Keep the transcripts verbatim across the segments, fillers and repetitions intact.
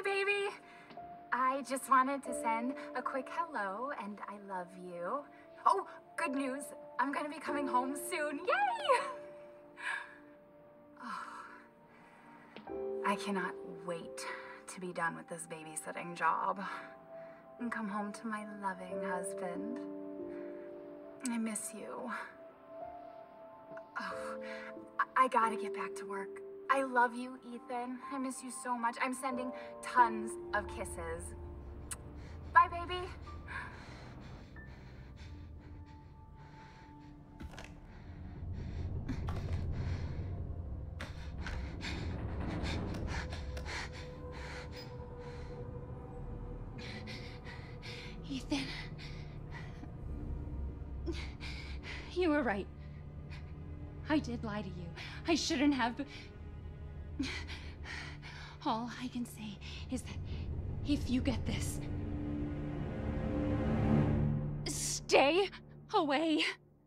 baby! I just wanted to send a quick hello and I love you. Oh, good news. I'm gonna be coming home soon. Yay! Oh, I cannot wait to be done with this babysitting job and come home to my loving husband. I miss you. Oh, I, I gotta get back to work. I love you, Ethan. I miss you so much. I'm sending tons of kisses. Bye, baby. Ethan. You were right. I did lie to you. I shouldn't have. All I can say is that if you get this, stay away.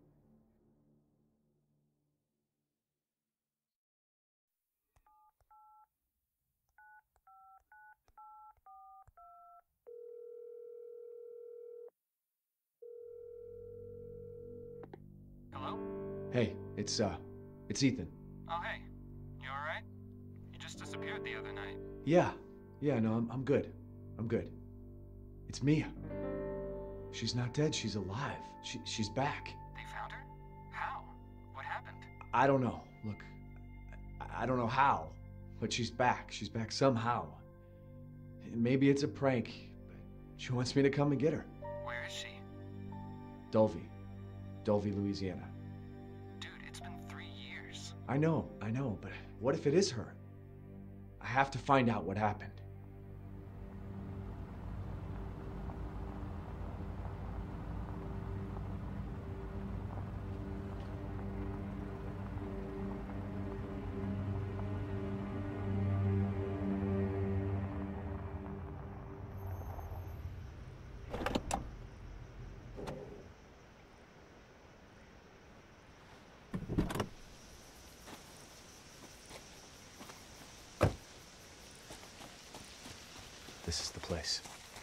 Hello? Hey, it's, uh, it's Ethan. Oh, hey. You alright? You just disappeared the other night. Yeah, yeah, no, I'm, I'm good. I'm good. It's Mia. She's not dead, she's alive. She, she's back. They found her? How? What happened? I don't know. Look, I, I don't know how, but she's back. She's back somehow. Maybe it's a prank, but she wants me to come and get her. Where is she? Dulvey. Dulvey, Louisiana. Dude, it's been three years. I know, I know, but what if it is her? I have to find out what happened. This is the place.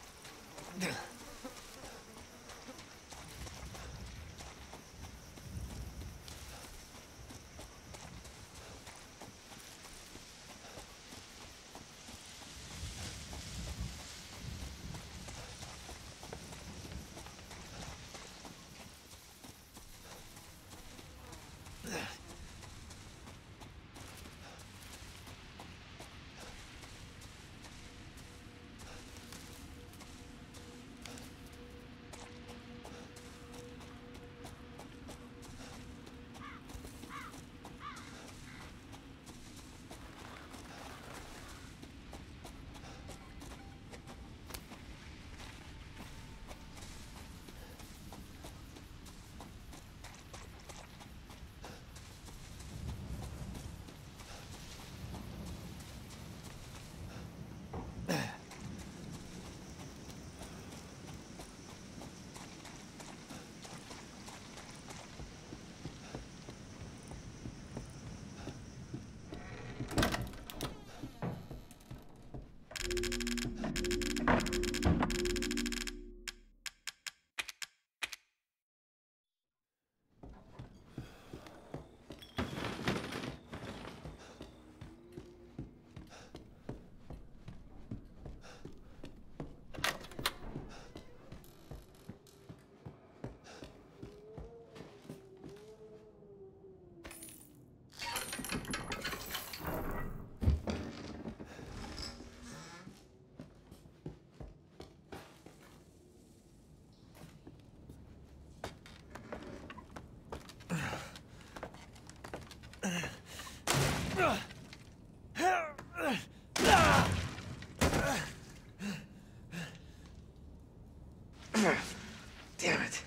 Damn it.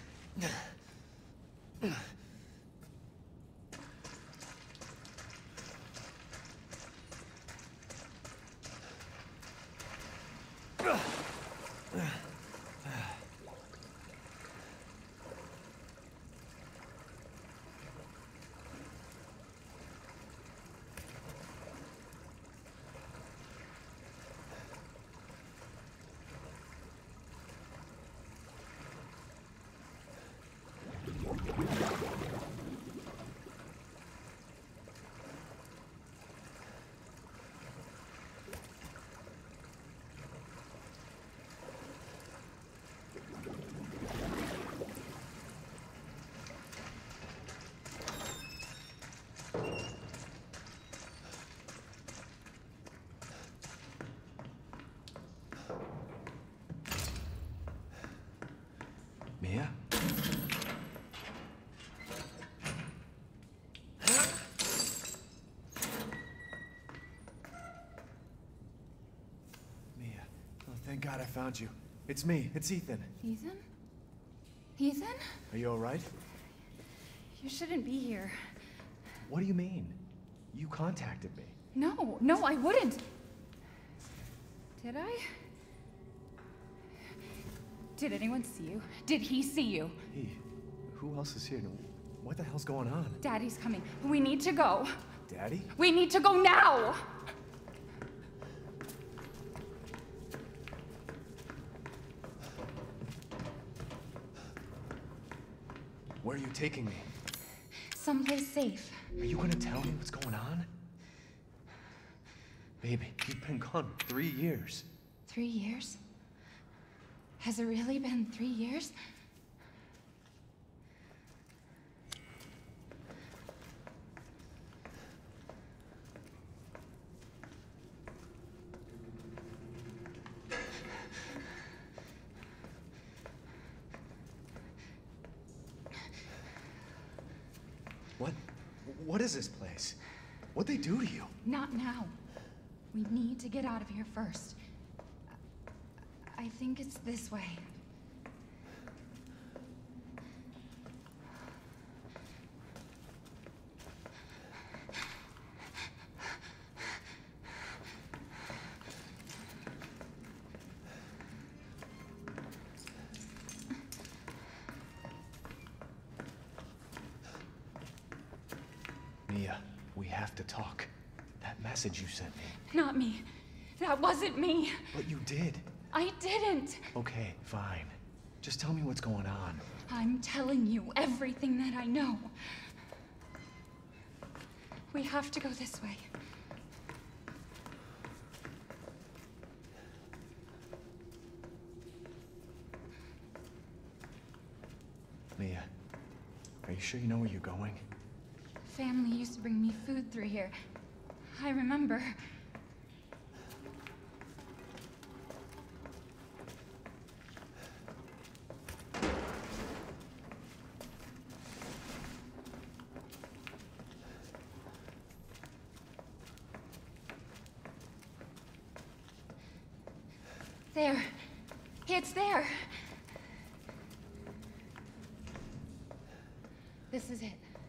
God I found you. It's me. It's Ethan. Ethan? Ethan? Are you all right? You shouldn't be here. What do you mean? You contacted me. No, no, I wouldn't. Did I? Did anyone see you? Did he see you? He? Who else is here? What the hell's going on? Daddy's coming. We need to go. Daddy? We need to go now! Where are you taking me? Someplace safe. Are you gonna tell me what's going on? Baby, you've been gone three years. Three years? Has it really been three years? What? What is this place? What'd they do to you? Not now. We need to get out of here first. I think it's this way. Mia, we have to talk. That message you sent me. Not me. That wasn't me. But you did. I didn't. Okay, fine. Just tell me what's going on. I'm telling you everything that I know. We have to go this way. Mia, are you sure you know where you're going? Family used to bring me food through here. I remember. There. It's there. This is it.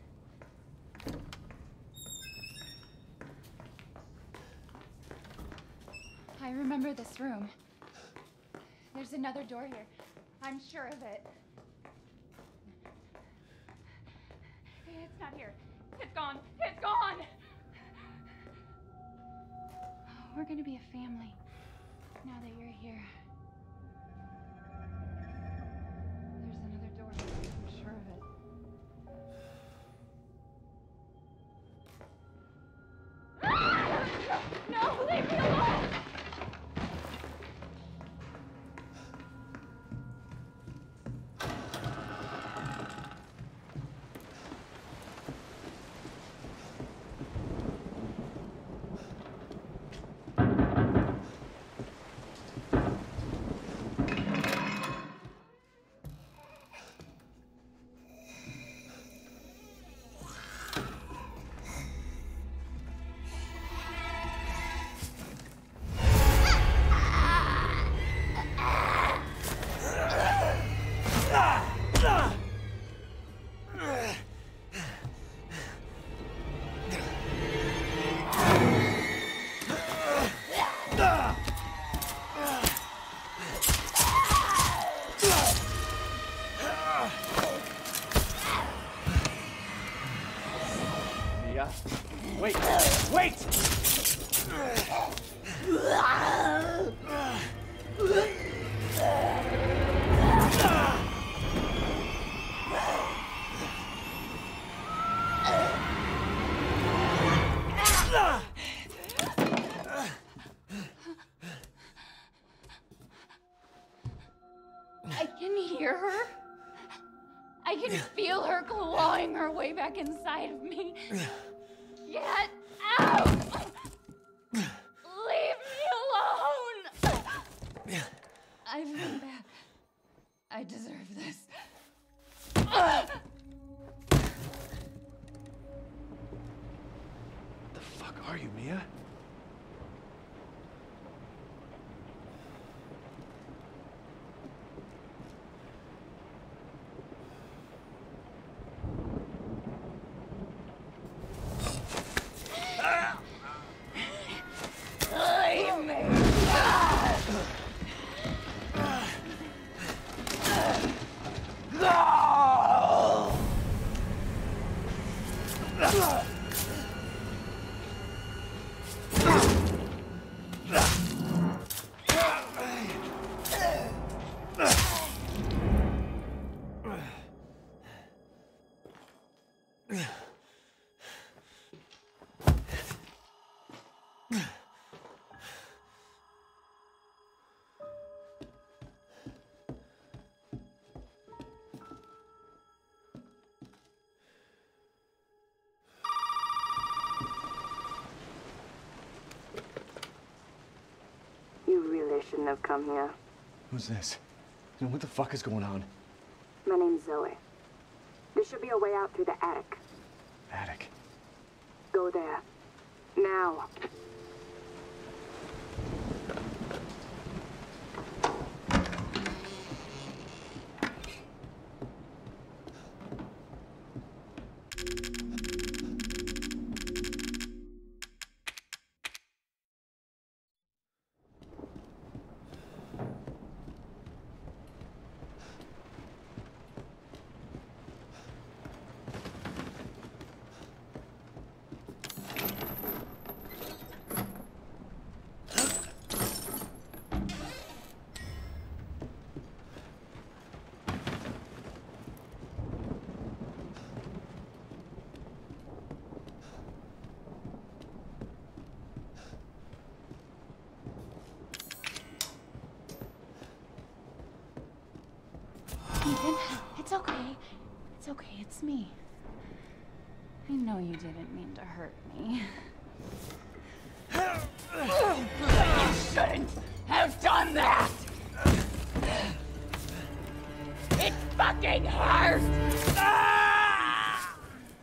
I remember this room. There's another door here. I'm sure of it. It's not here. It's gone. It's gone! We're gonna be a family now that you're here. There's another door. I'm sure of it. Ah! No, leave me alone! Wait! Wait! I can hear her. I can feel her clawing her way back inside of me. Get out! Leave me alone! I've been bad. I deserve this. The fuck are you, Mia? You really shouldn't have come here. Who's this? And what the fuck is going on? My name's Zoe. There should be a way out through the attic. Attic. Go there. Now. Ethan, it's okay. It's okay, it's me. I know you didn't mean to hurt me. You shouldn't have done that! It fucking hurts! Ah!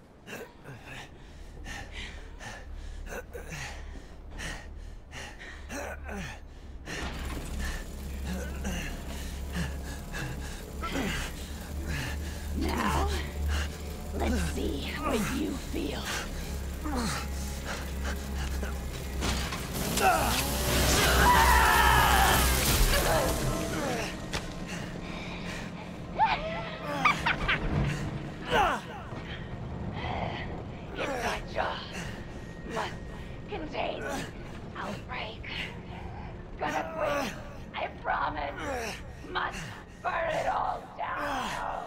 Now, let's see what you feel. Inside jaw must contain outbreak. Gonna quit, I promise. Must burn it all down.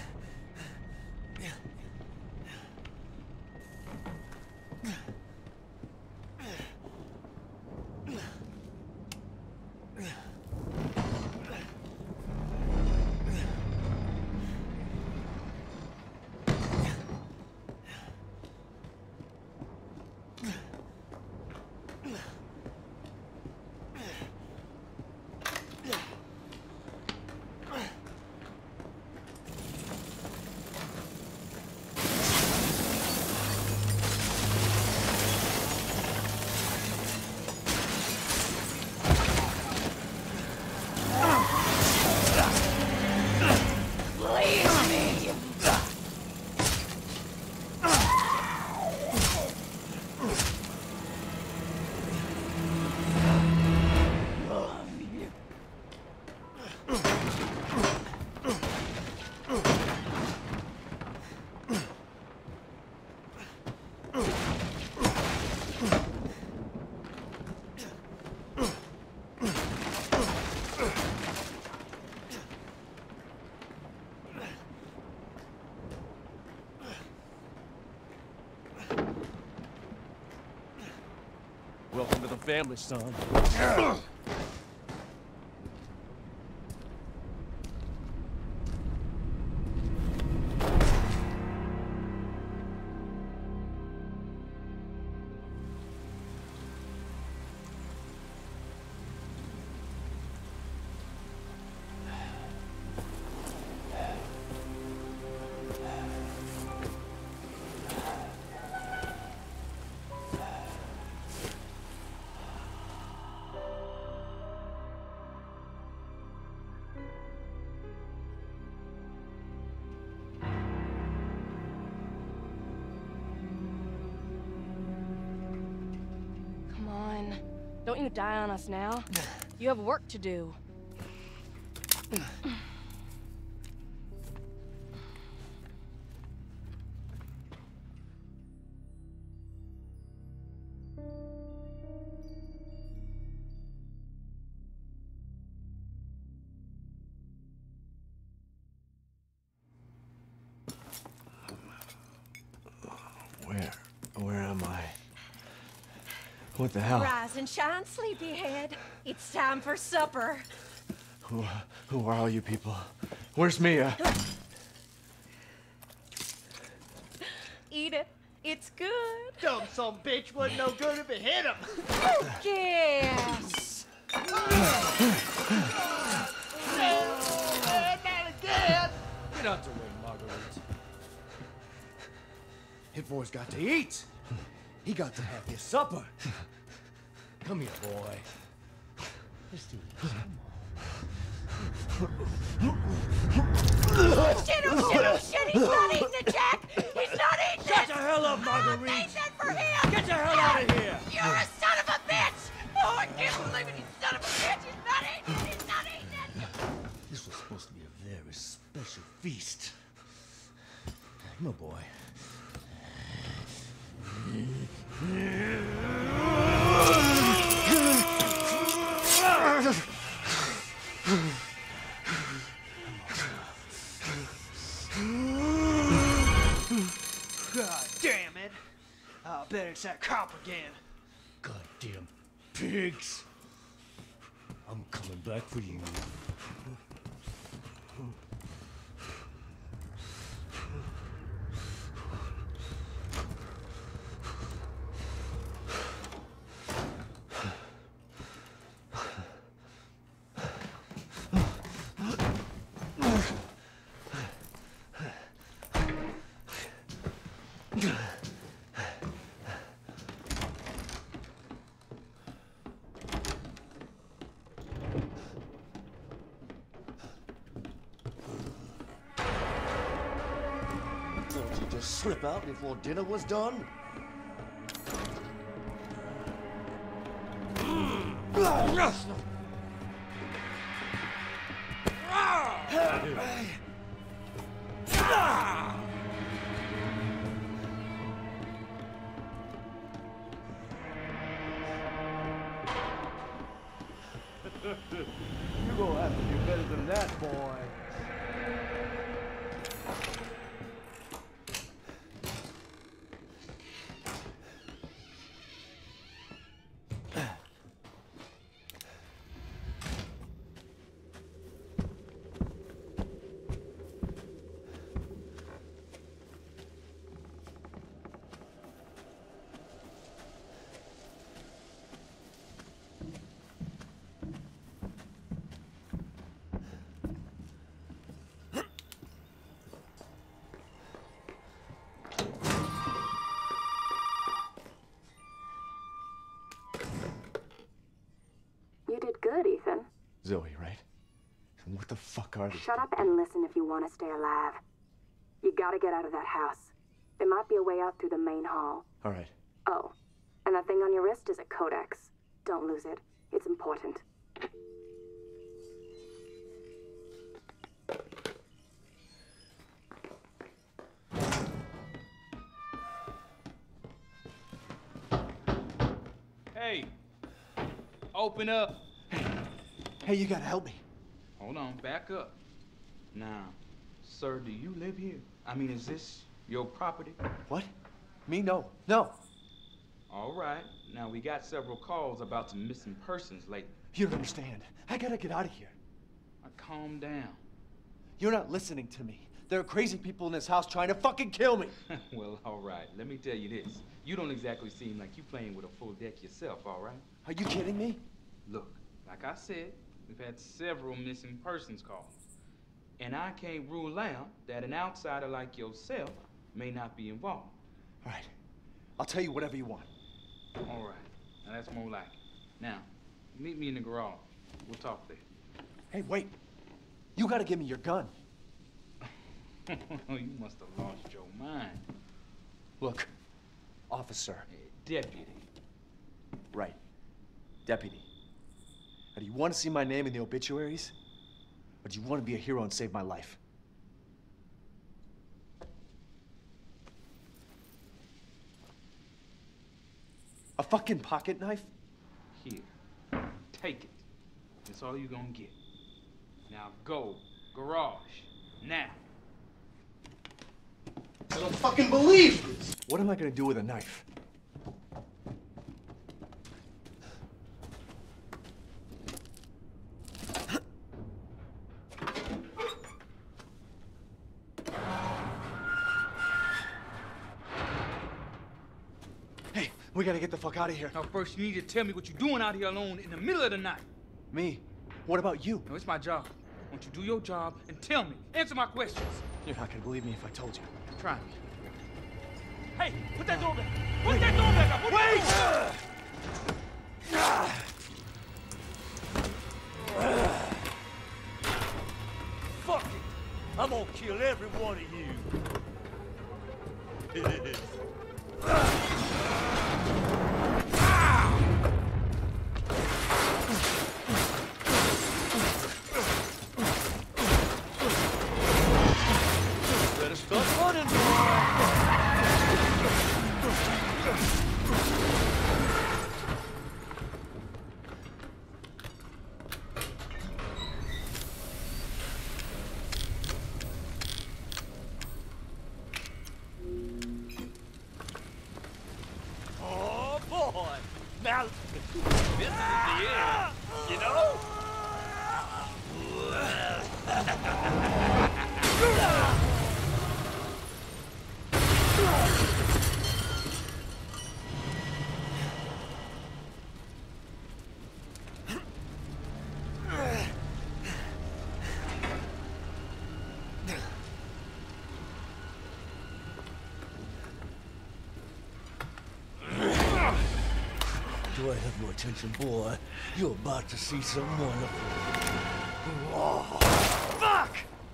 Welcome to the family, son. Don't you die on us now. You have work to do. What the hell? Rise and shine, sleepyhead. It's time for supper. Who, who are all you people? Where's Mia? Eat it. It's good. Dumb son bitch wasn't no good if it hit him. Yes. Get out the way, Marguerite. Hit boy's got to eat. He got to have his supper. Come here, boy. Let's do this. Shit, oh shit, oh shit, he's not eating it, Jack! He's not eating it! Get the hell up, Marguerite! I made that for him! Get the hell out of here! You're a son of a bitch! Oh, I can't believe it, you son of a bitch! He's not eating it! He's not eating it! This was supposed to be a very special feast. Come on, boy. God damn it. I bet it's that cop again. Goddamn pigs! I'm coming back for you. Thought you'd just slip out before dinner was done? You're gonna have to do better than that, boy. You did good, Ethan. Zoe, right? And what the fuck are these? Shut up and listen if you want to stay alive. You gotta get out of that house. There might be a way out through the main hall. All right. Oh, and that thing on your wrist is a codex. Don't lose it. It's important. Hey, open up. Hey, you gotta help me. Hold on, back up. Now, sir, do you live here? I mean, is this your property? What? Me? No. No. All right. Now, we got several calls about some missing persons lately. You don't understand. I gotta get out of here. Now, calm down. You're not listening to me. There are crazy people in this house trying to fucking kill me. Well, all right. Let me tell you this. You don't exactly seem like you playing with a full deck yourself, all right? Are you kidding me? Look, like I said, we've had several missing persons calls. And I can't rule out that an outsider like yourself may not be involved. All right. I'll tell you whatever you want. All right. Now, that's more like it. Now, meet me in the garage. We'll talk there. Hey, wait. You gotta give me your gun. You must have lost your mind. Look, officer. Uh, deputy. Right. Deputy. Now, do you want to see my name in the obituaries? Or do you want to be a hero and save my life? A fucking pocket knife? Here. Take it. That's all you're gonna get. Now go. Garage. Now. I don't fucking believe this! What am I gonna do with a knife? We gotta get the fuck out of here. Now, first, you need to tell me what you're doing out here alone in the middle of the night. Me? What about you? No, it's my job. Won't you do your job and tell me? Answer my questions. You're not gonna believe me if I told you. Try me. Hey, put that door back. Put that door back up. Put Wait! Fuck it. I'm gonna kill every one of you. Better start running, boy. Oh boy! Now this is the end, you know? Do I have your attention, boy? You're about to see some wonderful. Oh, fuck!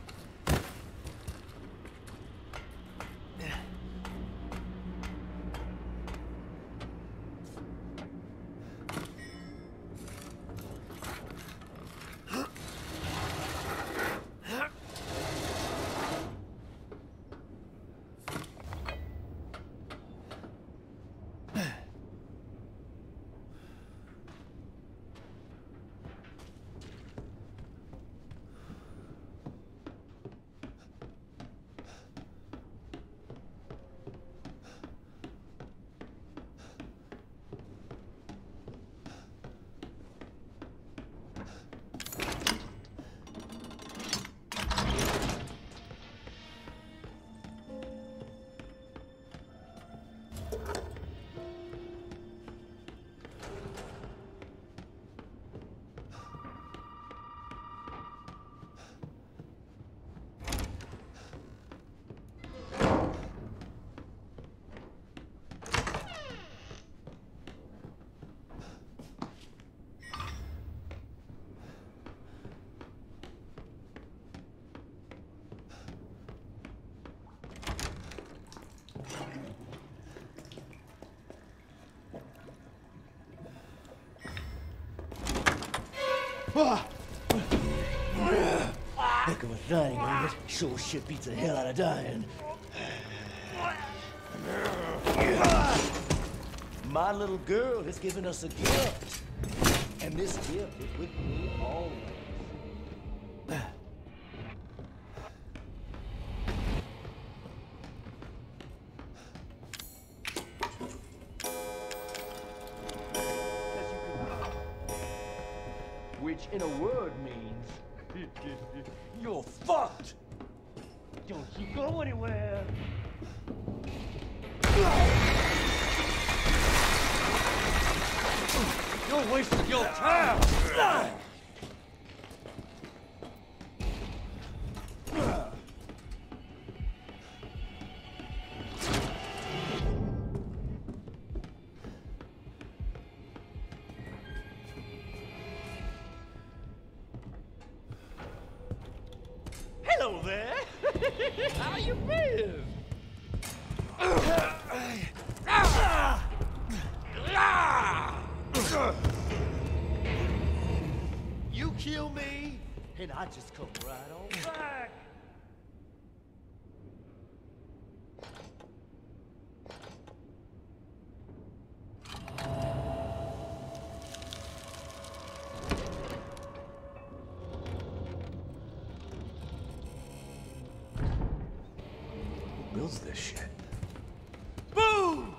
Heck of a thing, ain't it? Sure shit beats the hell out of dying. My little girl has given us a gift. And this gift is with me always. Which in a word means you're fucked. Don't you go anywhere. You're wasting your time. Hello there. How you been? You kill me, and I just come right on back. Who builds this shit? Boom!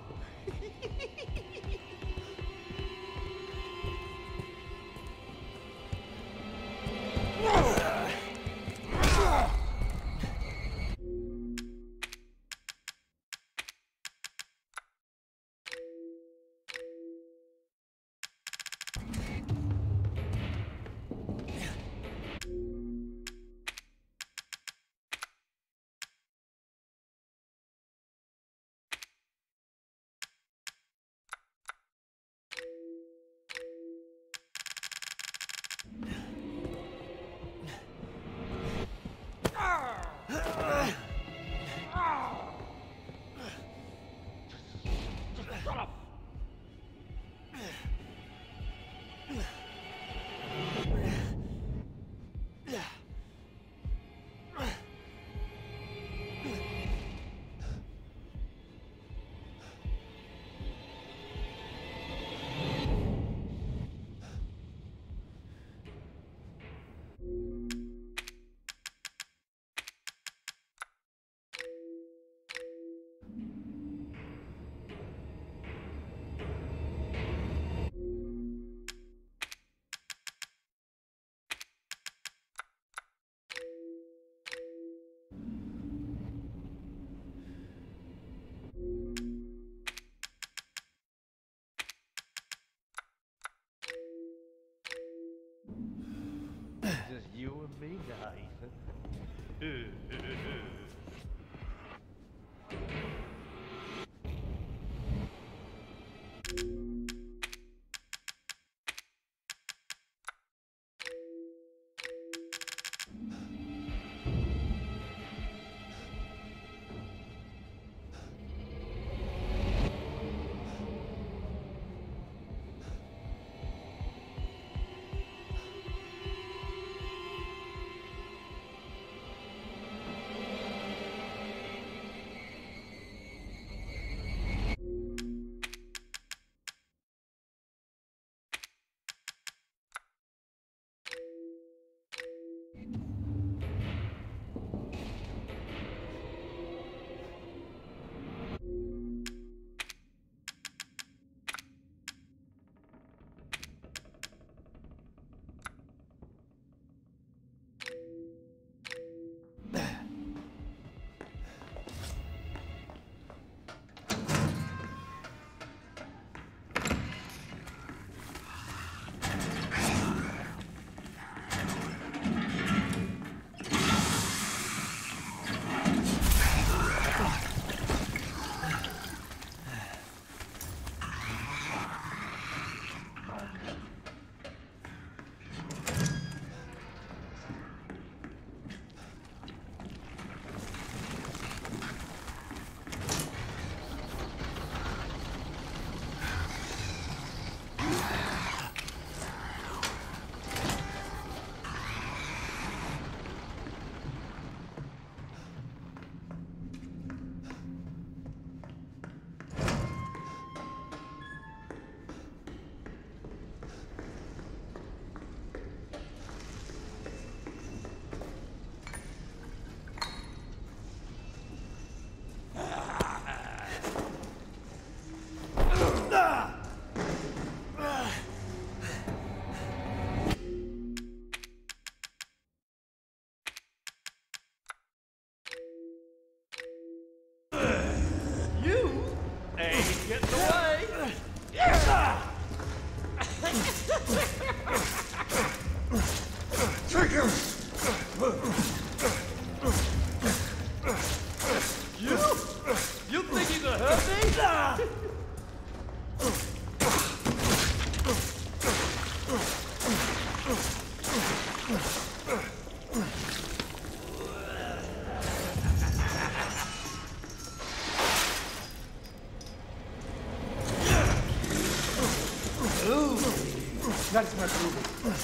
Not as much moving.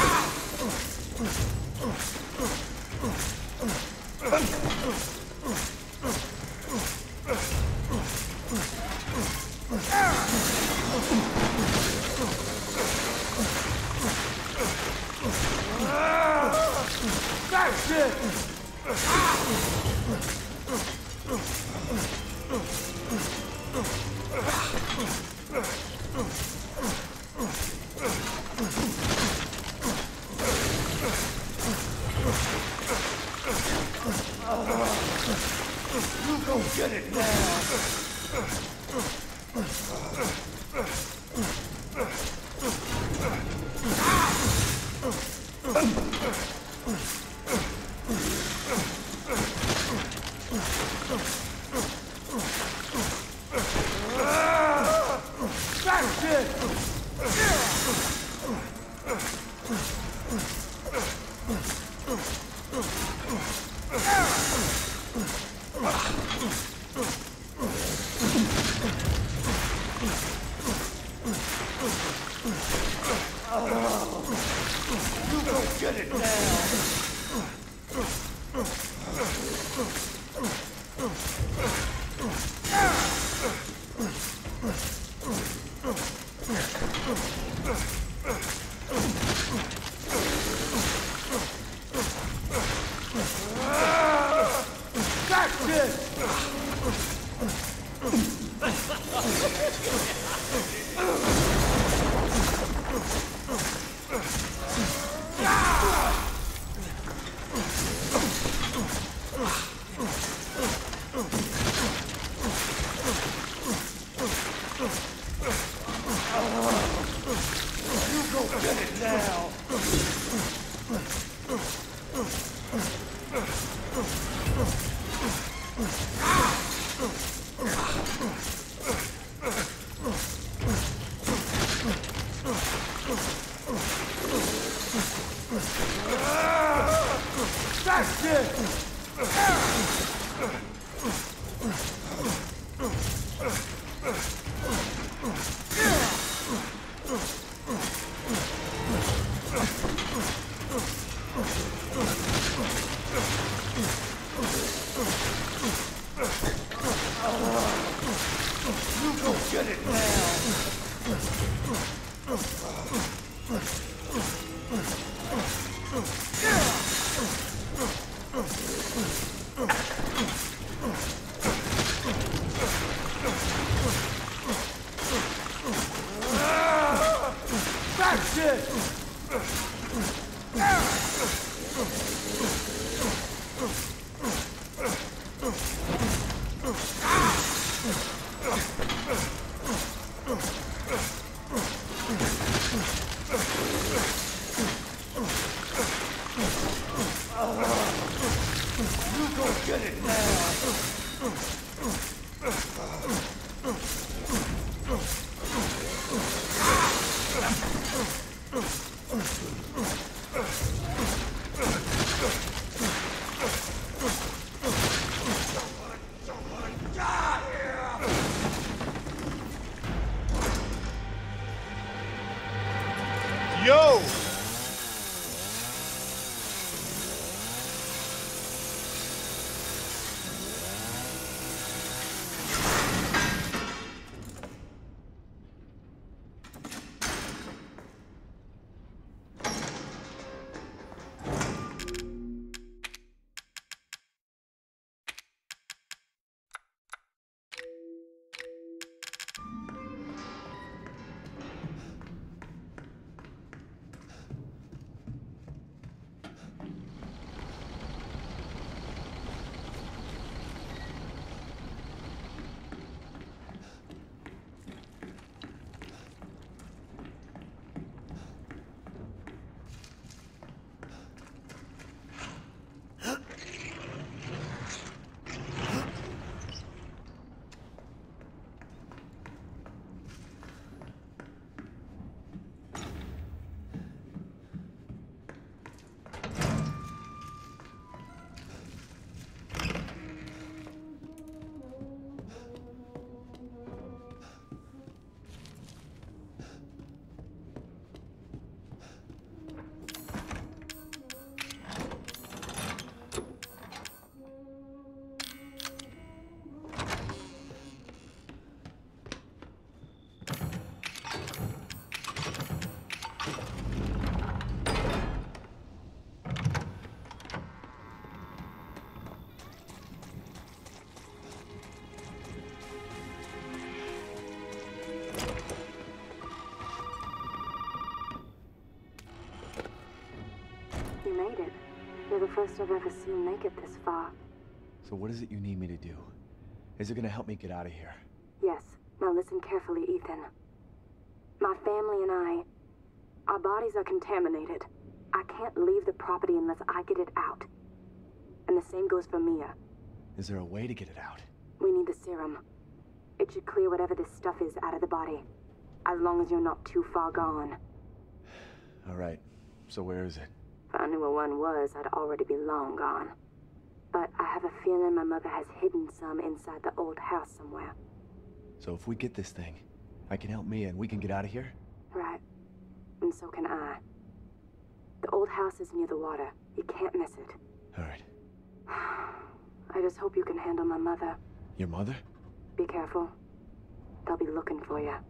That's it! You go get it now! That's it! You go get it now! That's it! You go get it now! That's it! You go get it That's it! You go get it Yo! You made it. You're the first I've ever seen make it this far. So what is it you need me to do? Is it gonna help me get out of here? Yes. Now listen carefully, Ethan. My family and I, our bodies are contaminated. I can't leave the property unless I get it out. And the same goes for Mia. Is there a way to get it out? We need the serum. It should clear whatever this stuff is out of the body. As long as you're not too far gone. All right. So where is it? If I knew where one was, I'd already be long gone. But I have a feeling my mother has hidden some inside the old house somewhere. So if we get this thing, I can help Mia and we can get out of here? Right. And so can I. The old house is near the water. You can't miss it. All right. I just hope you can handle my mother. Your mother? Be careful. They'll be looking for you.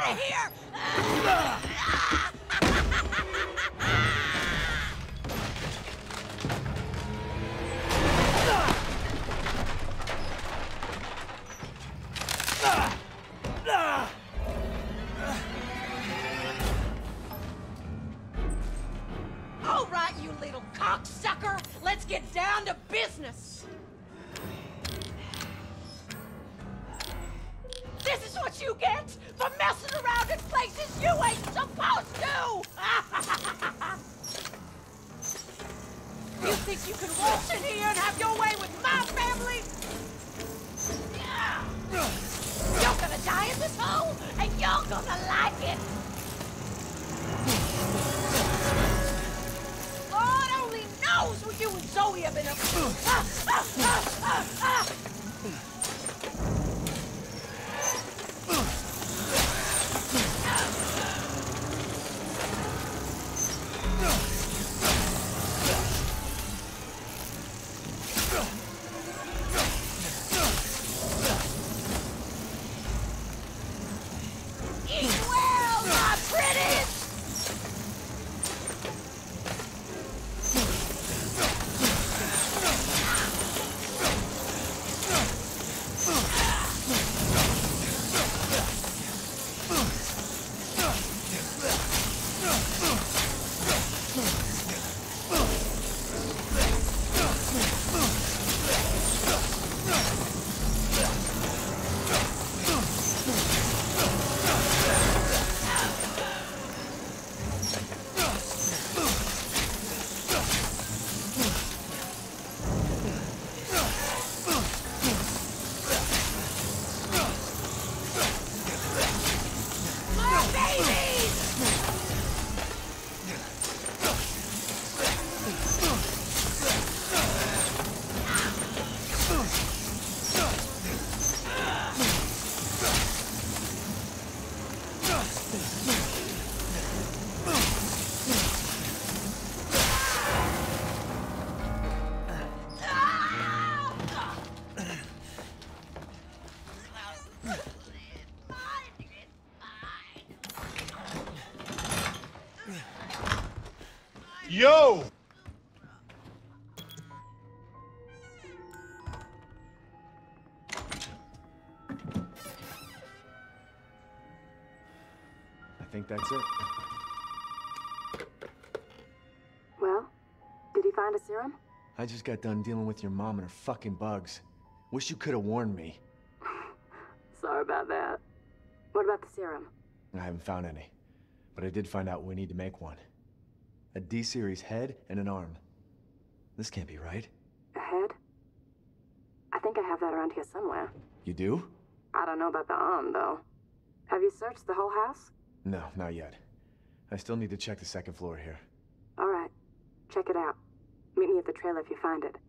out of here! All right, you little cocksucker, let's get down to business. This is what you get for messing around in places you ain't supposed to! You think you can waltz in here and have your way with my family? You're gonna die in this hole, and you're gonna like it! Lord only knows what you and Zoe have been up to! Ah, ah, ah, ah, ah. Eat well, my pretties! Yo! I think that's it. Well, did he find a serum? I just got done dealing with your mom and her fucking bugs. Wish you could have warned me. Sorry about that. What about the serum? I haven't found any, but I did find out we need to make one. A D-series head and an arm. This can't be right. A head? I think I have that around here somewhere. You do? I don't know about the arm, though. Have you searched the whole house? No, not yet. I still need to check the second floor here. All right. Check it out. Meet me at the trailer if you find it.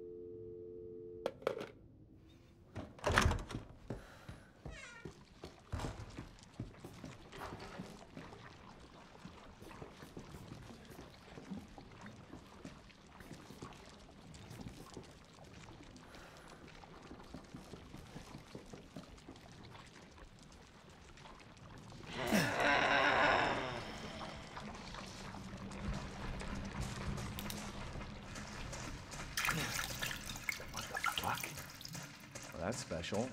That's special.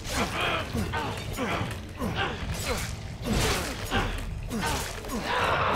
Ah!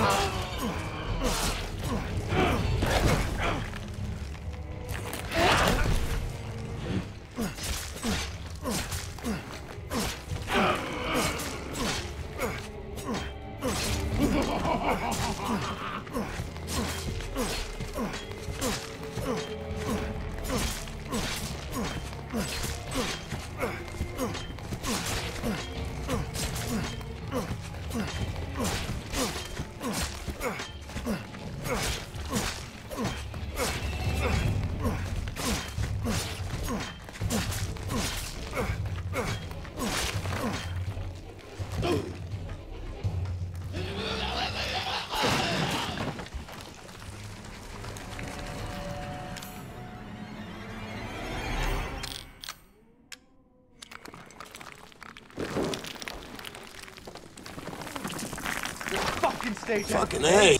Fucking stay down. Fucking A.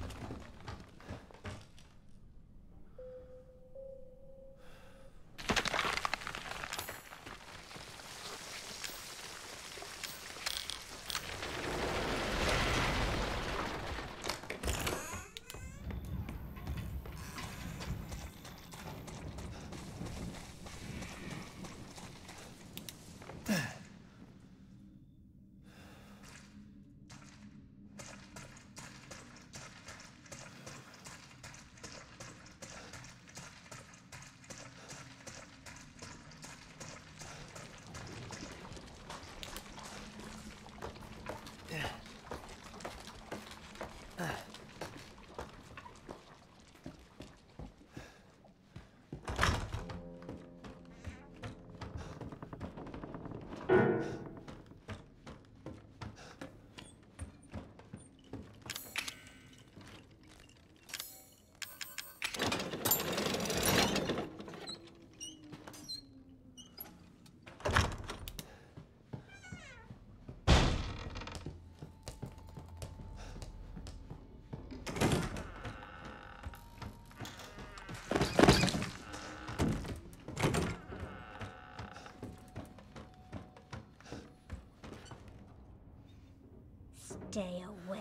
Stay away.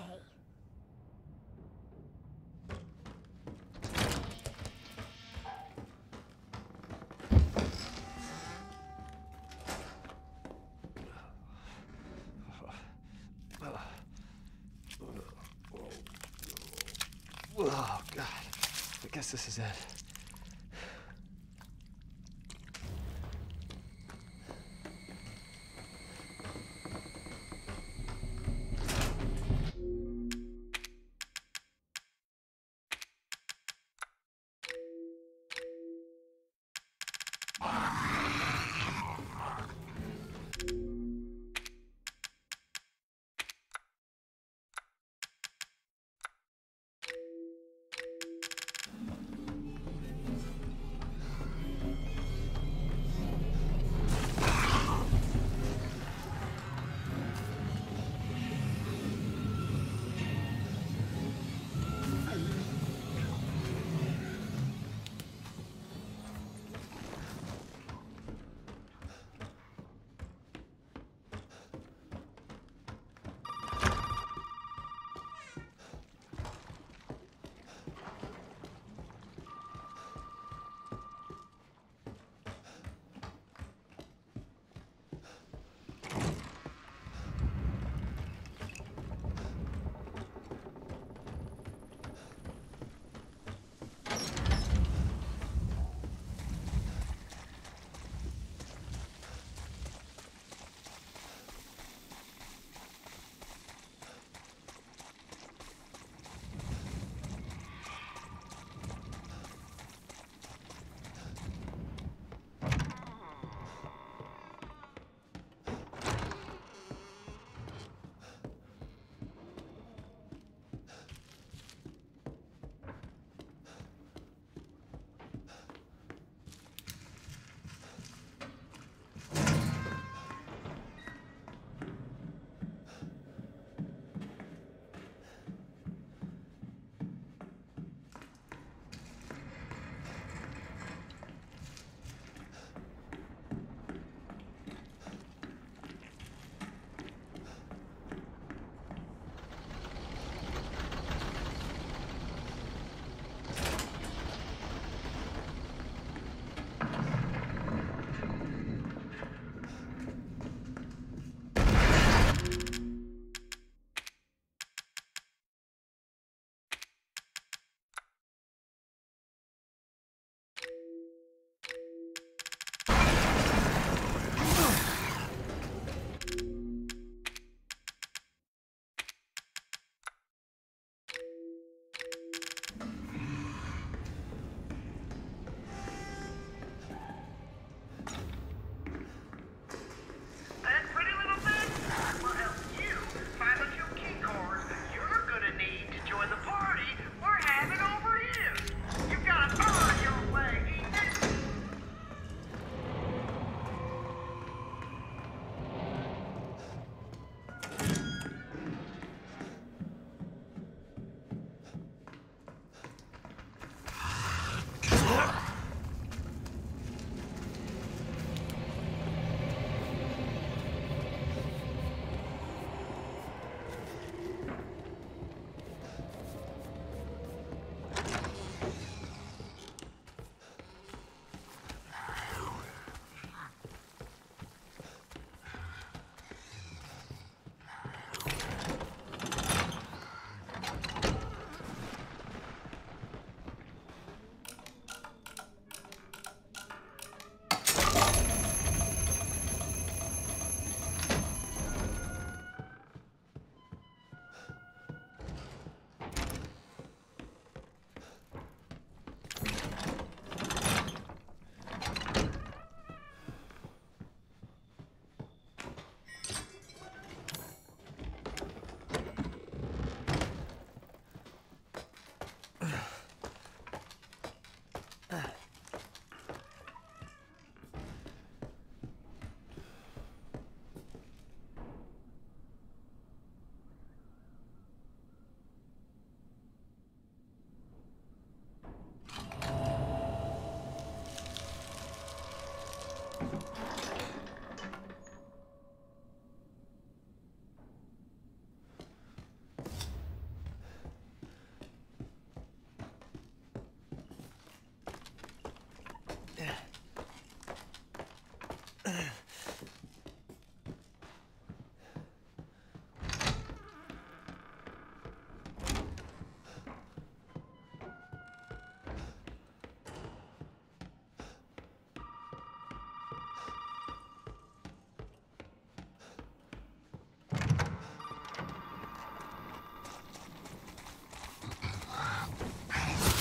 Oh, God. I guess this is it.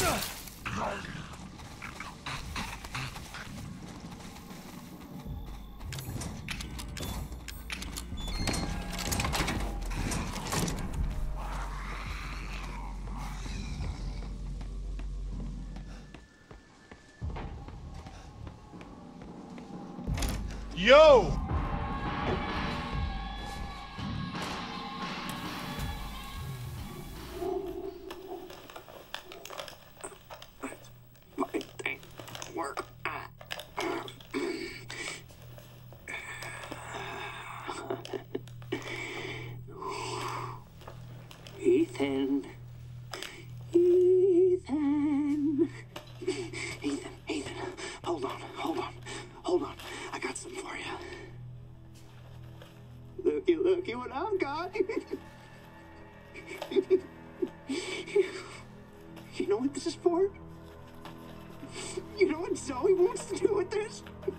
Yo! Work. Ethan. Ethan. Ethan, Ethan. Hold on, hold on, hold on. I got something for you. Looky, looky what I've got. You know what this is for? You know what Zoe wants to do with this?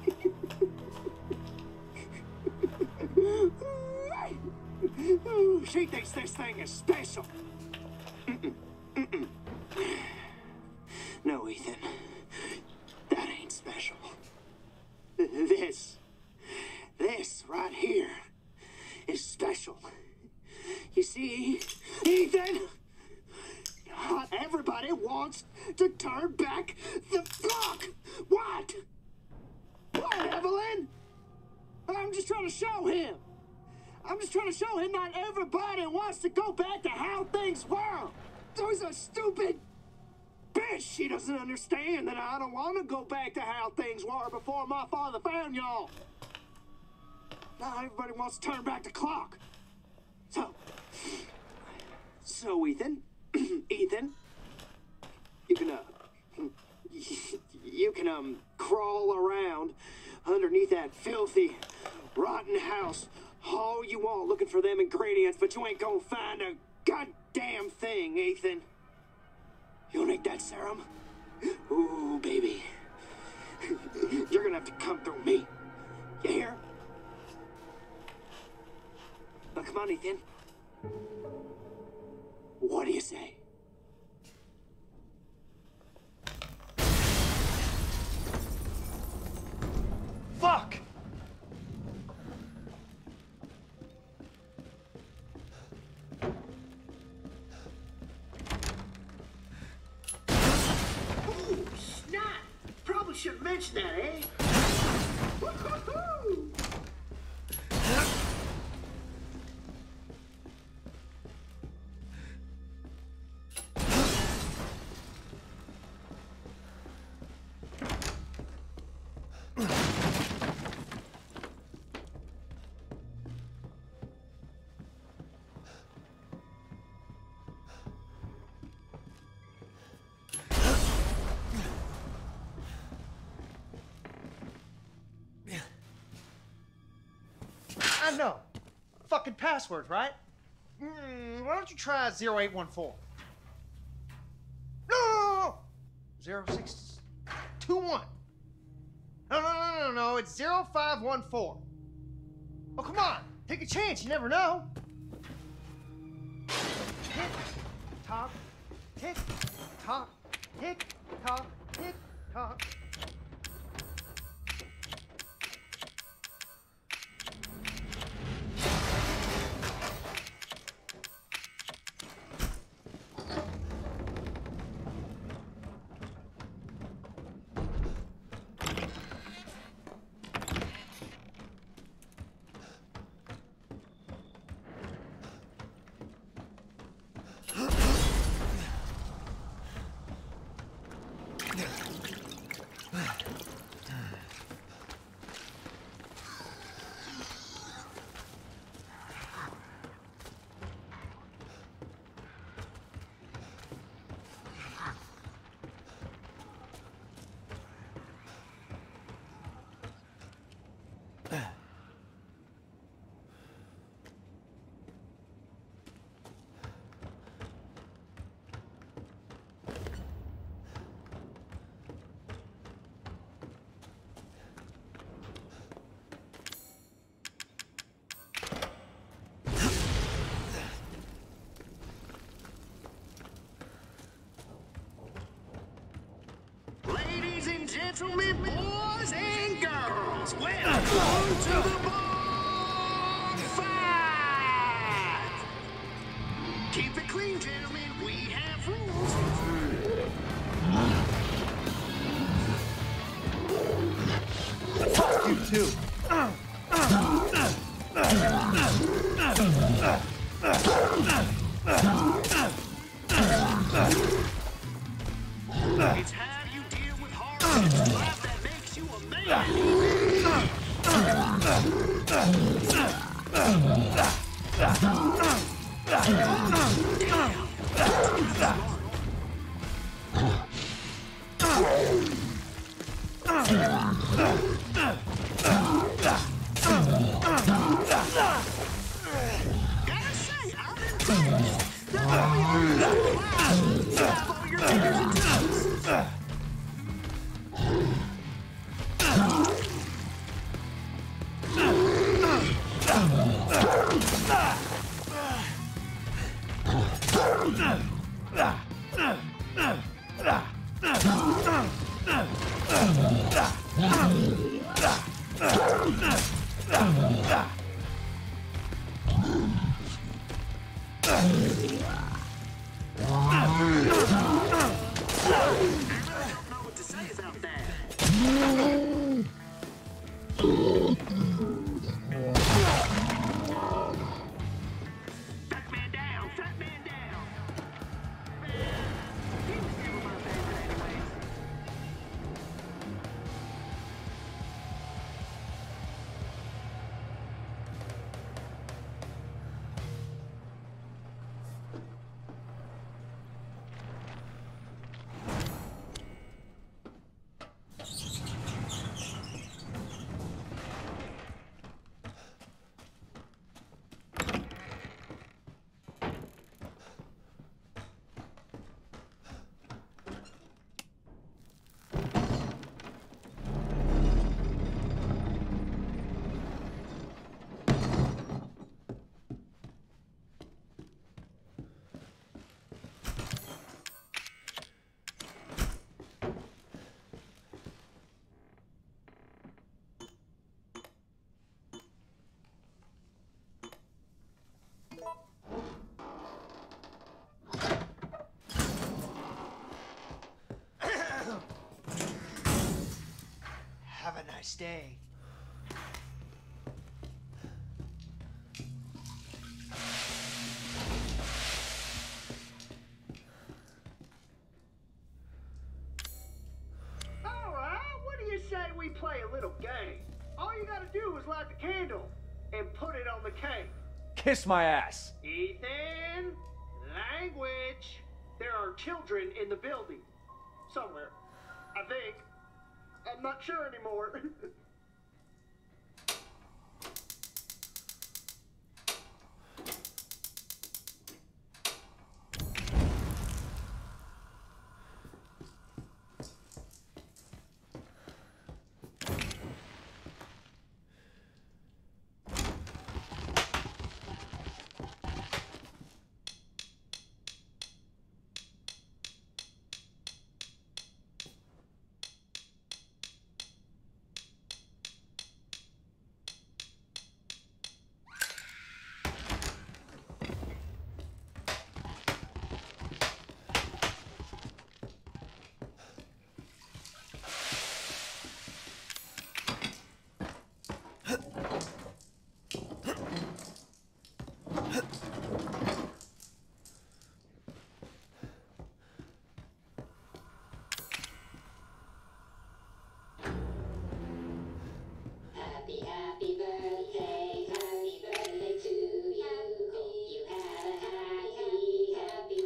She thinks this thing is special. Mm-mm. Mm-mm. No, Ethan. That ain't special. This, this right here is special. You see, Ethan, not everybody wants to turn back the clock. What? What, Evelyn? I'm just trying to show him. I'm just trying to show him not everybody wants to go back to how things were. There's a stupid bitch. She doesn't understand that I don't want to go back to how things were before my father found y'all. Not everybody wants to turn back the clock. So, so Ethan, Ethan, you can, uh, you can, um, crawl around underneath that filthy, rotten house all you want looking for them ingredients, but you ain't gonna find a goddamn thing, Ethan. You'll need that serum? Ooh, baby. You're gonna have to come through me. You hear? Now, come on, Ethan. What do you say? Fuck! Oh, snap! Probably should mention that, eh? Woo-hoo-hoo! I know. Fucking password, right? Mm, why don't you try zero eight one four? No, no, no, no. zero six two one. No, no, no, no, no. It's zero five one four. Oh, come on. Take a chance. You never know. Tick, tock, tick, tock, tick, tock, tick, tock. gentlemen, boys and girls, welcome to the bar fight! Keep it clean, gentlemen, we have rules. Fuck you too. It's how you deal with hard life that makes you a man. Gotta say, I'm impressed. That's all you do is have all your fingers and toes. Have a nice day. All right, what do you say we play a little game? All you gotta do is light the candle and put it on the cake. Kiss my ass. Ethan, language. There are children in the building. Somewhere. I think. I'm not sure anymore. Happy, happy birthday, happy birthday to you. Hope you had a happy, happy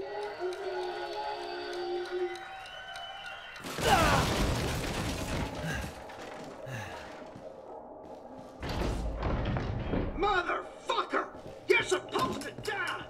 birthday. Motherfucker! You're supposed to die!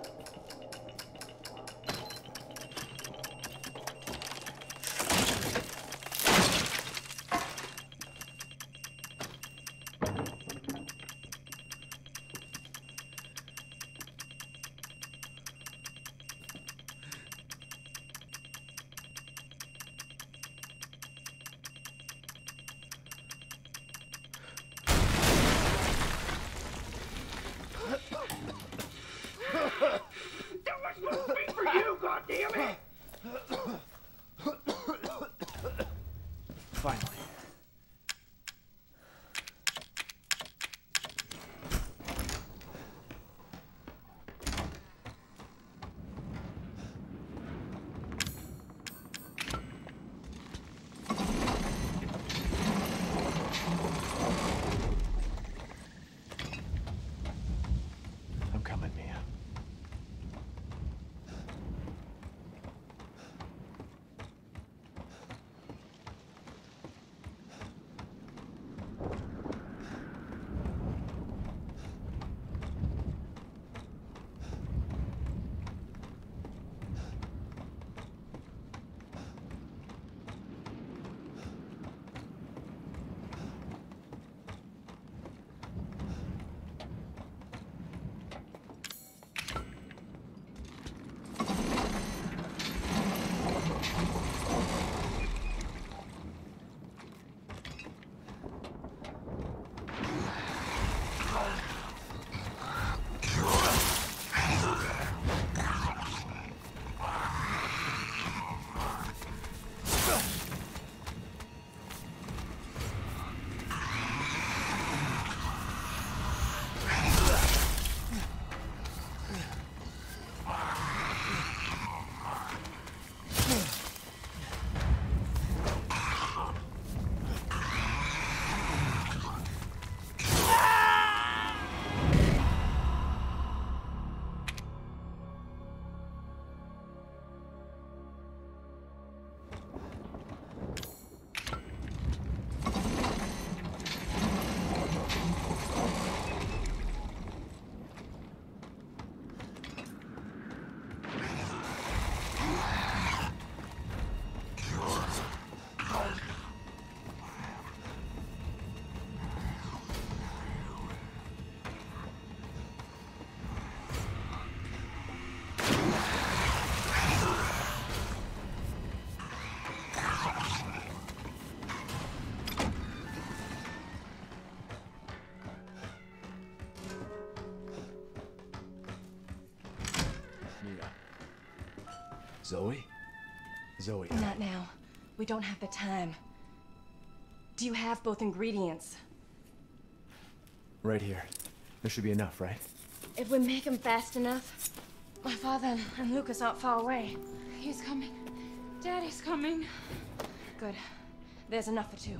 Zoe? Zoe. Not now. We don't have the time. Do you have both ingredients? Right here. There should be enough, right? If we make them fast enough, my father and Lucas aren't far away. He's coming. Daddy's coming. Good. There's enough for two.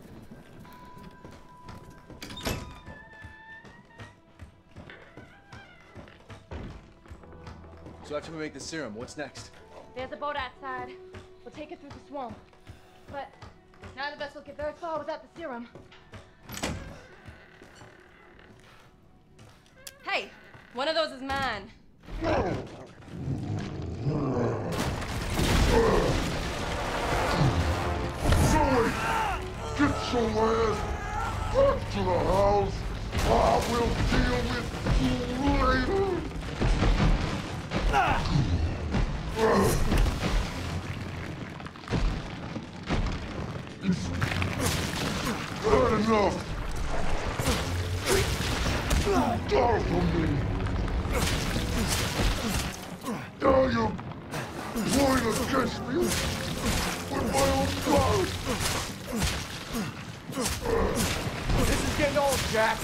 So after we make the serum, what's next? There's a boat outside. We'll take it through the swamp. But none of us will get very far without the serum. Hey, one of those is mine. Zoe! Get your ass back to the house! I will deal with you later! Had enough! Die from me! Now you point against me with my own blood! This is getting old, Jack!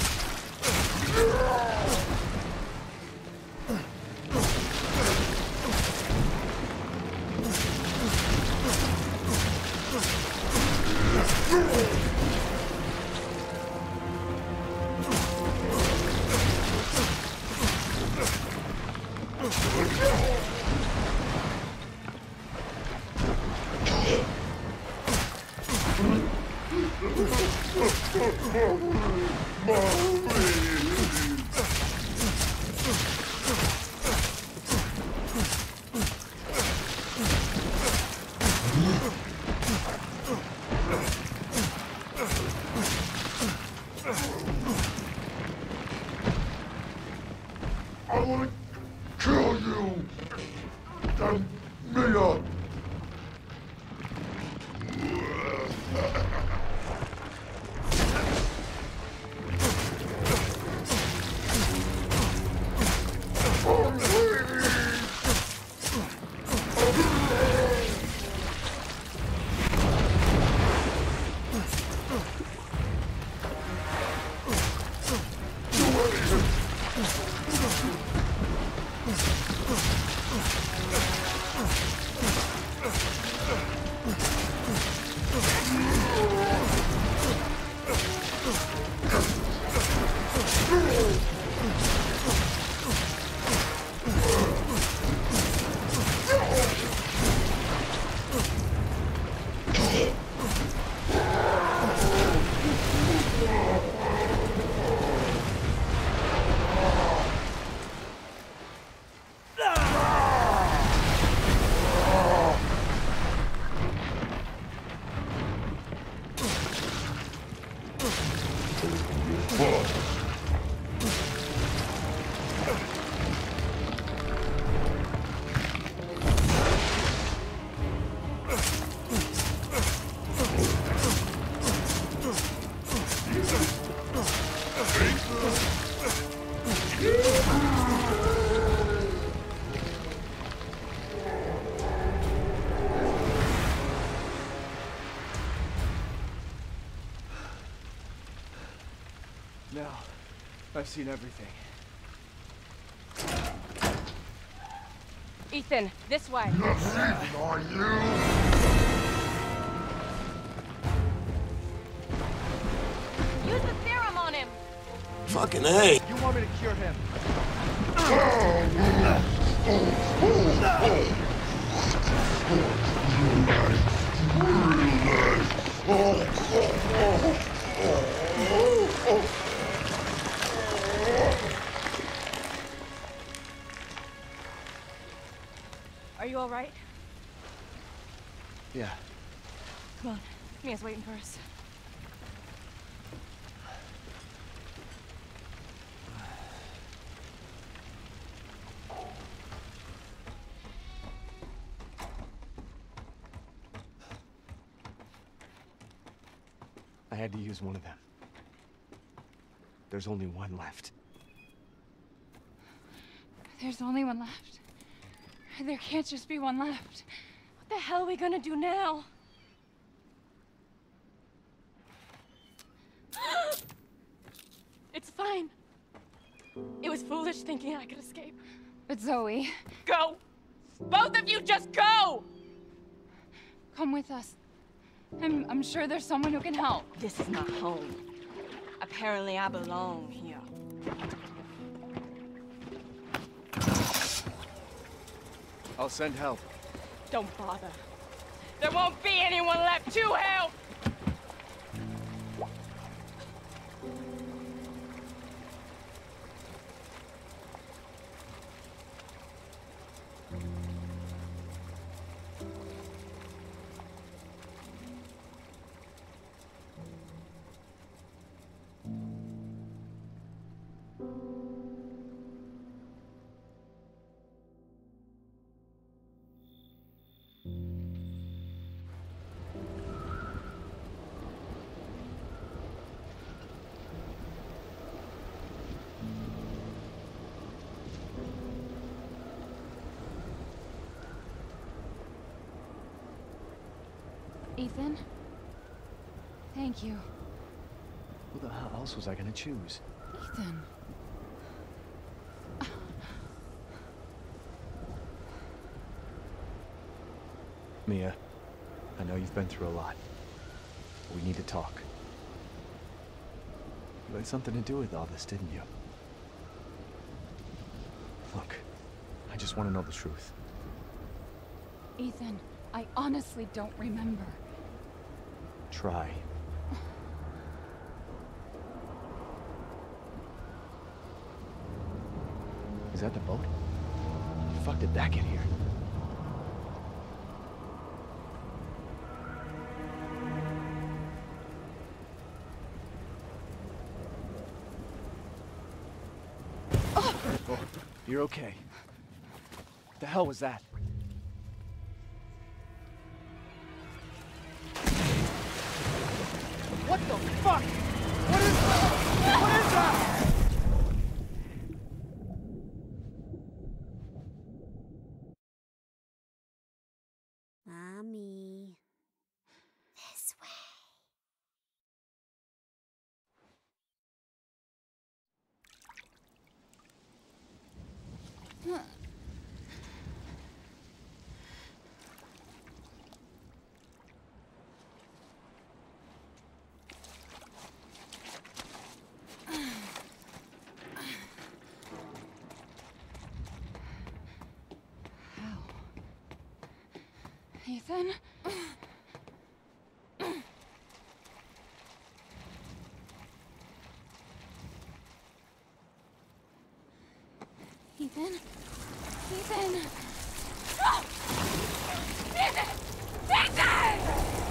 I want to kill you! And Mia! Now, I've seen everything. Ethan, this way. Nothing, are you? Use the serum on him. Fucking A. You want me to cure him? Are you all right? Yeah. Come on. Mia's waiting for us. I had to use one of them. There's only one left. There's only one left. There can't just be one left. What the hell are we gonna do now? It's fine. It was foolish thinking I could escape. But Zoe... Go! Both of you just go! Come with us. I'm, I'm sure there's someone who can help. This is not home. Apparently I belong here. I'll send help. Don't bother. There won't be anyone left to help! Ethan? Thank you. Who the hell else was I gonna choose? Ethan. Mia, I know you've been through a lot. We need to talk. You had something to do with all this, didn't you? Look, I just want to know the truth. Ethan, I honestly don't remember. Try. Is that the boat? How the fuck did that get here? Oh, you're okay. What the hell was that? What the fuck? What is that? What is that? Mommy. This way. Ethan? Ethan? Ethan! Oh! Ethan! Ethan!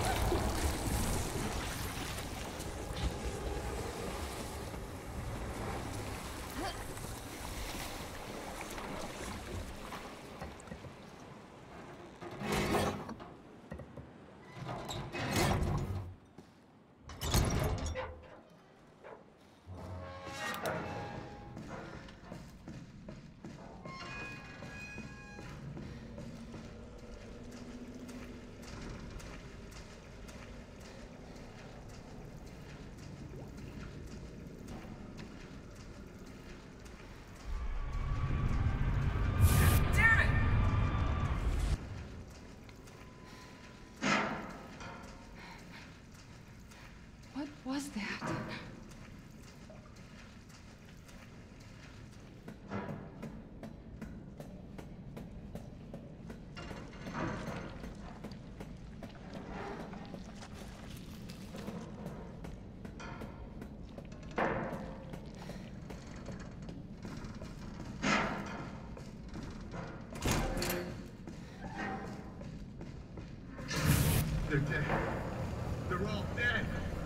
What was that? They're dead. They're all dead.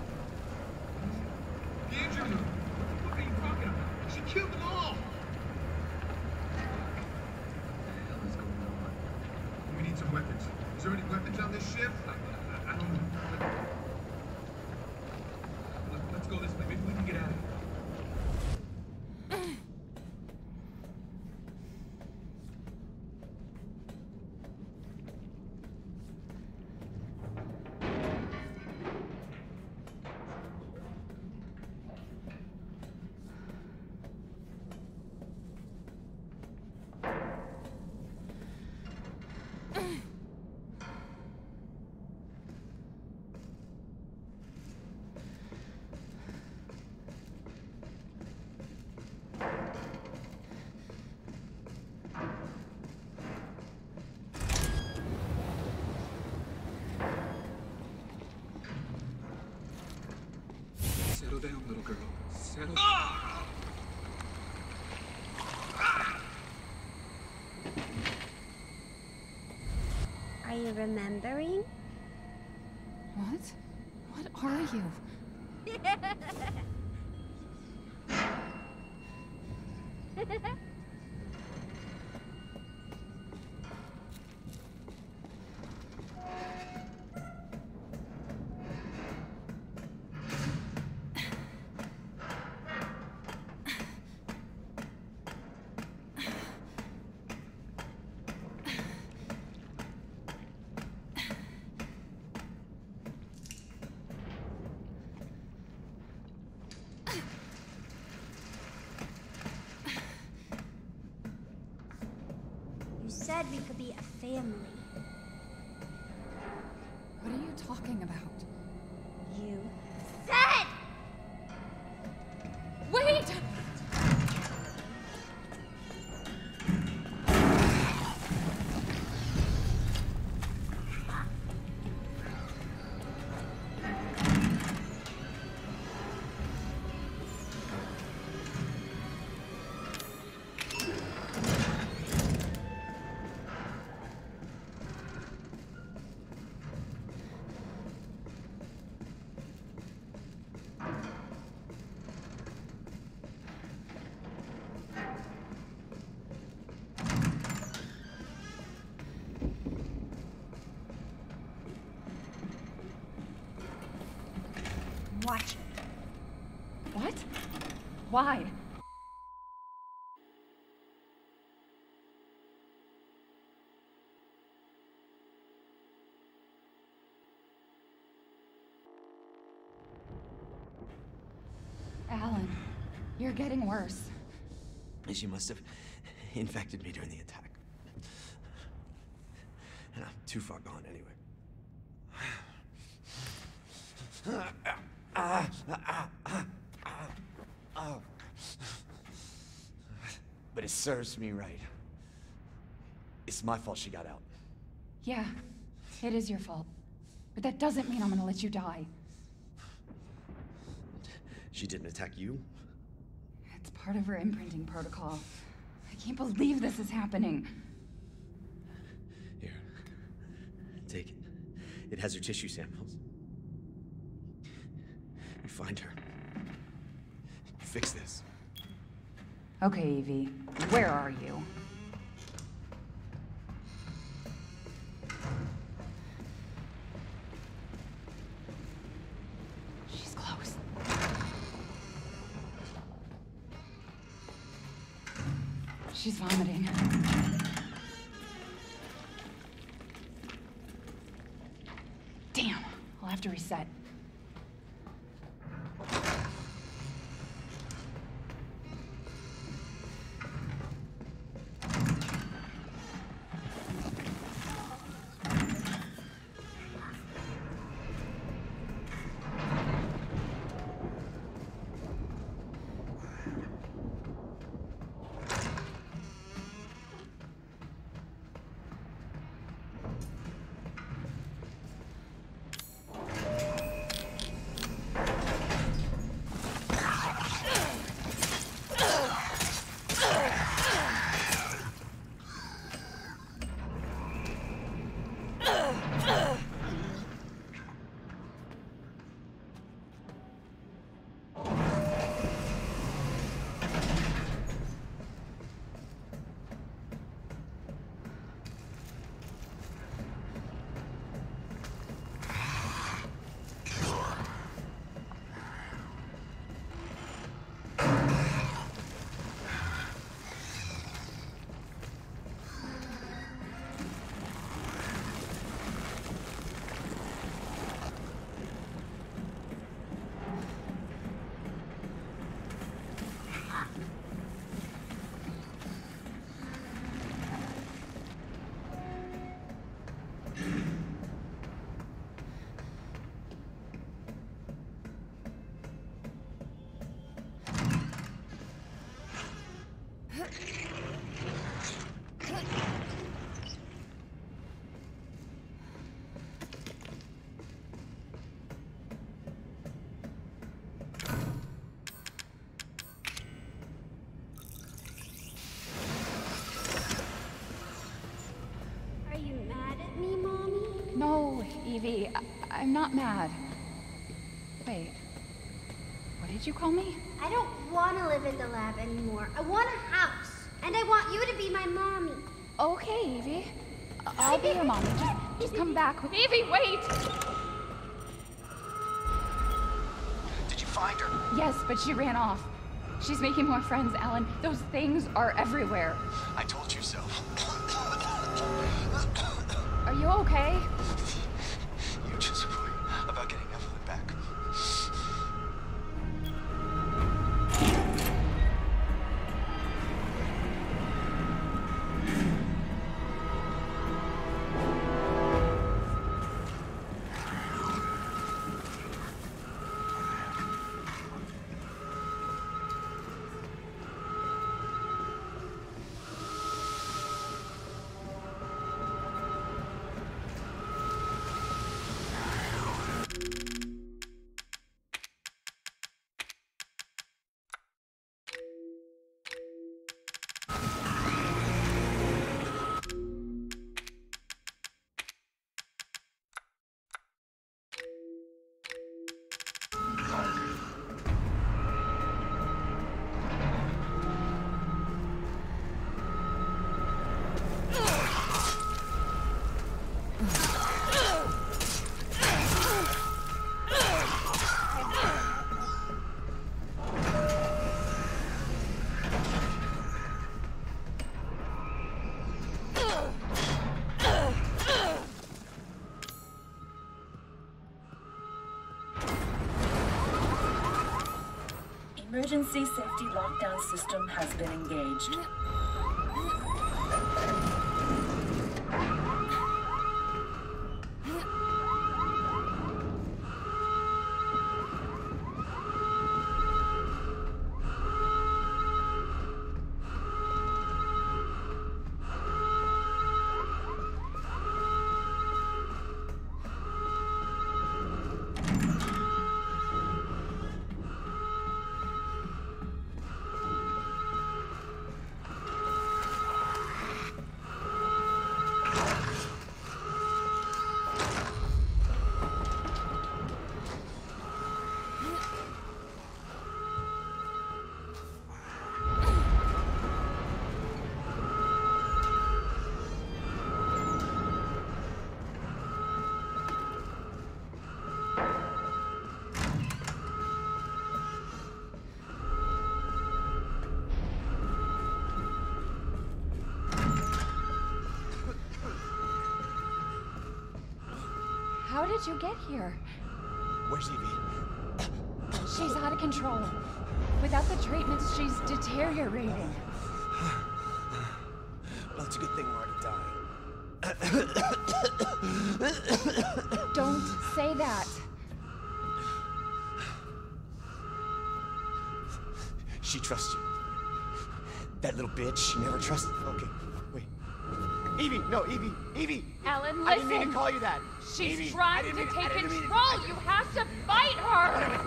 D'Angelo, what are you talking about? She killed them all. What the hell is going on? We need some weapons. Is there any weapons on this ship? I, I, I don't know. Let, let's go this way. Maybe we can get out of here. down, little girl. Settle. Are you remembering? What? What are you? You said we could be a family. What are you talking about? You said! Wait! Watch it. What? Why? Alan, you're getting worse. She must have infected me during the attack. And I'm too far gone anyway. Ah, ah, ah, ah, ah. But it serves me right. It's my fault she got out. Yeah, it is your fault. But that doesn't mean I'm gonna let you die. She didn't attack you? It's part of her imprinting protocol. I can't believe this is happening. Here, take it. It has her tissue samples. You find her. Fix this. Okay, Evie, where are you? She's close. She's vomiting. Damn, I'll have to reset. Evie, I I'm not mad. Wait. What did you call me? I don't want to live in the lab anymore. I want a house. And I want you to be my mommy. Okay, Evie. I- I'll be your mommy. Just, just come back with Evie, wait! Did you find her? Yes, but she ran off. She's making more friends, Alan. Those things are everywhere. I told you so. Are you okay? You just worry about getting Evelyn back. Emergency safety lockdown system has been engaged. How did you get here? Where's Evie? She's out of control. Without the treatments, she's deteriorating. Well, it's a good thing we're already dying. Don't say that. She trusts you. That little bitch, she never trusted. Okay, wait. Evie, no, Evie, Evie! Alan, listen. I didn't mean to call you that. She's Evie, trying to mean, take control. control. You have to fight her.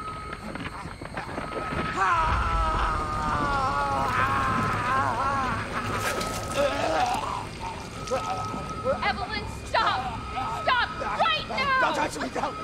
Evelyn, stop! Stop right now! Don't touch me, don't!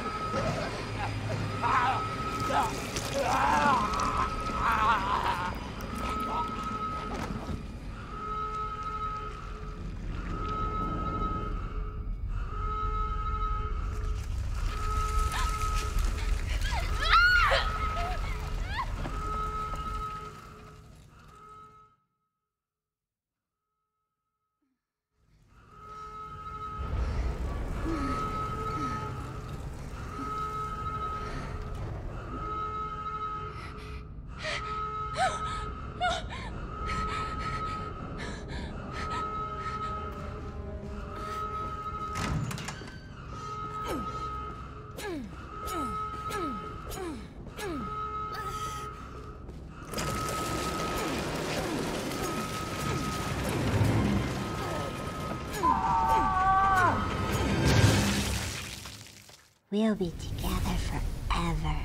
We'll be together forever.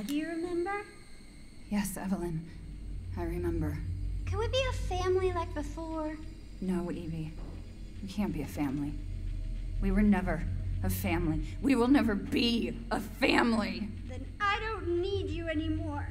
Do you remember? Yes, Evelyn. I remember. Can we be a family like before? No, Evie. We can't be a family. We were never a family. We will never be a family. Then I don't need you anymore.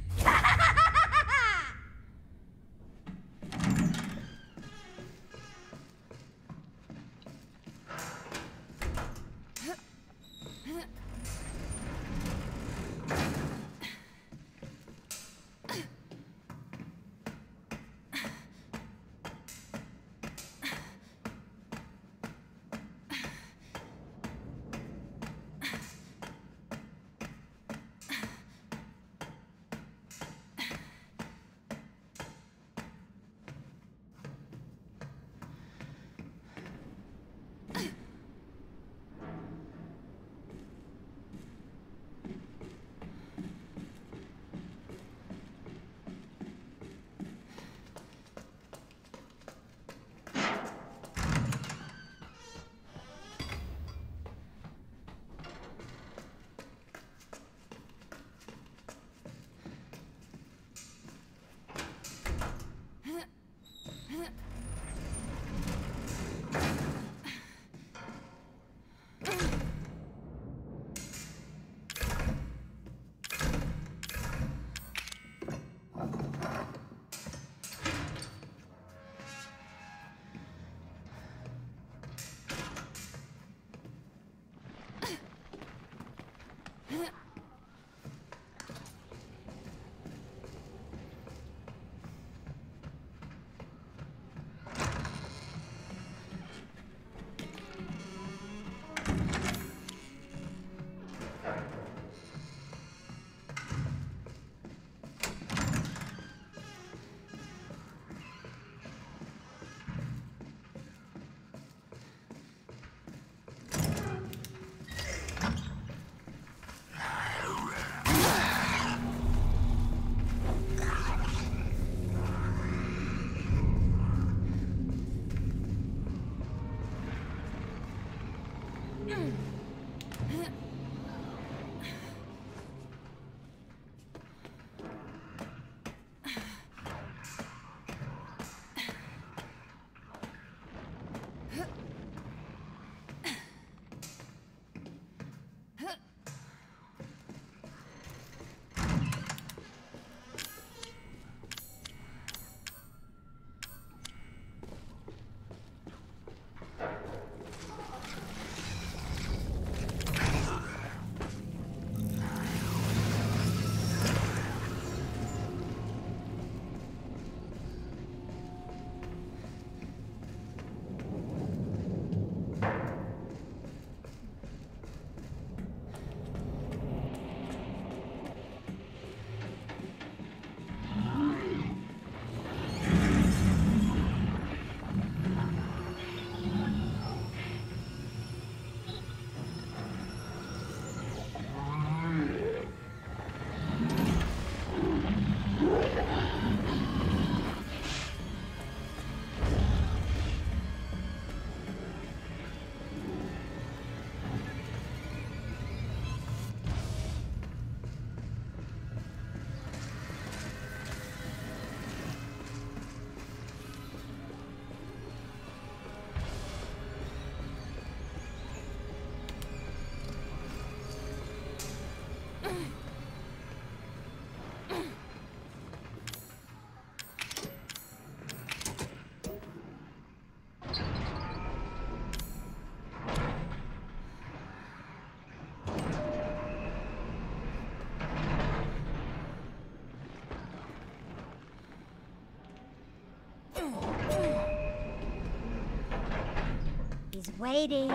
He's waiting.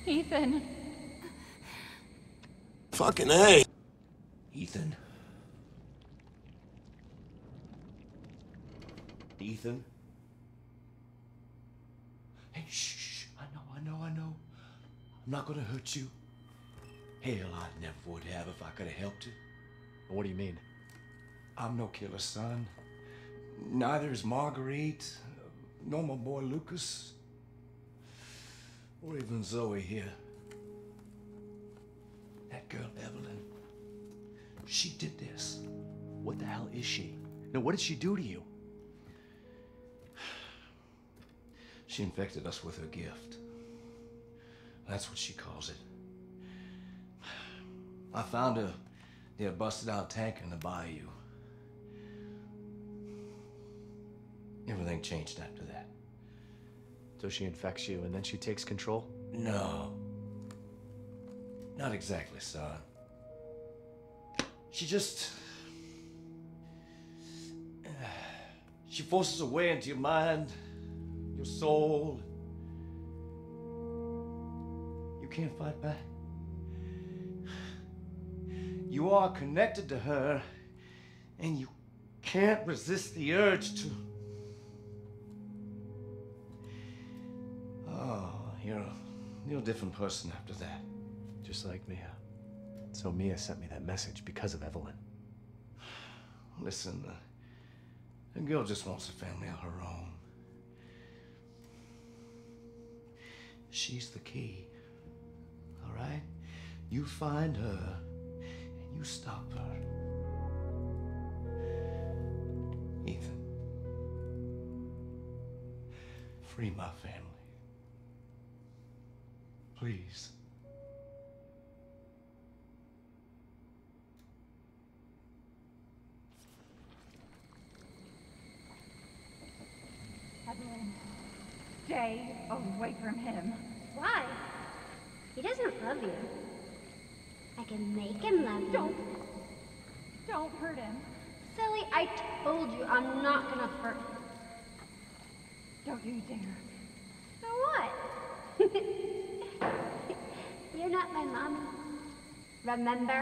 Ethan. Fucking A. Ethan. Ethan. Hey, shh, shh. I know, I know, I know. I'm not gonna hurt you. Hell, I never would have if I could have helped you. What do you mean? I'm no killer, son. Neither is Marguerite, nor my boy Lucas, or even Zoe here. That girl, Evelyn, she did this. What the hell is she? No, what did she do to you? She infected us with her gift. That's what she calls it. I found her near a busted out tanker in the bayou. Everything changed after that. So she infects you and then she takes control? No. Not exactly, son. She just... She forces her way into your mind, your soul. You can't fight back. You are connected to her, and you can't resist the urge to... Oh, you're a, you're a different person after that. Just like Mia. So Mia sent me that message because of Evelyn. Listen, uh, the girl just wants a family of her own. She's the key, all right? You find her, and you stop her. Ethan, free my family. Please. Evelyn, stay away from him. Why? He doesn't love you. I can make him love you. Don't. Don't hurt him. Silly, I told you I'm not gonna hurt him. Don't you dare. So what? You're not my mommy. Remember?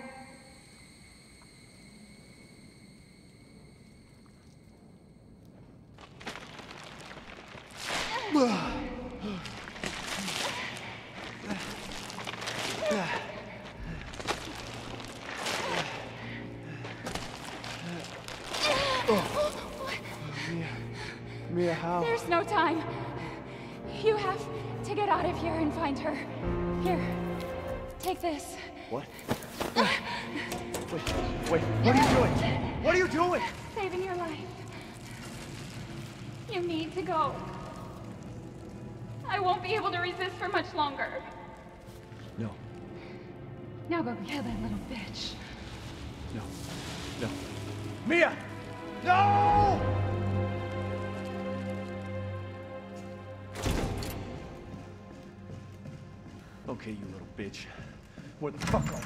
Mia. Mia, how? There's no time. You have to get out of here and find her. Here, take this. What? Wait, wait, what are you doing? What are you doing? Saving your life. You need to go. I won't be able to resist for much longer. No, Now go kill that little bitch. no, no. Mia! No! Okay, you little bitch. Where the fuck are you?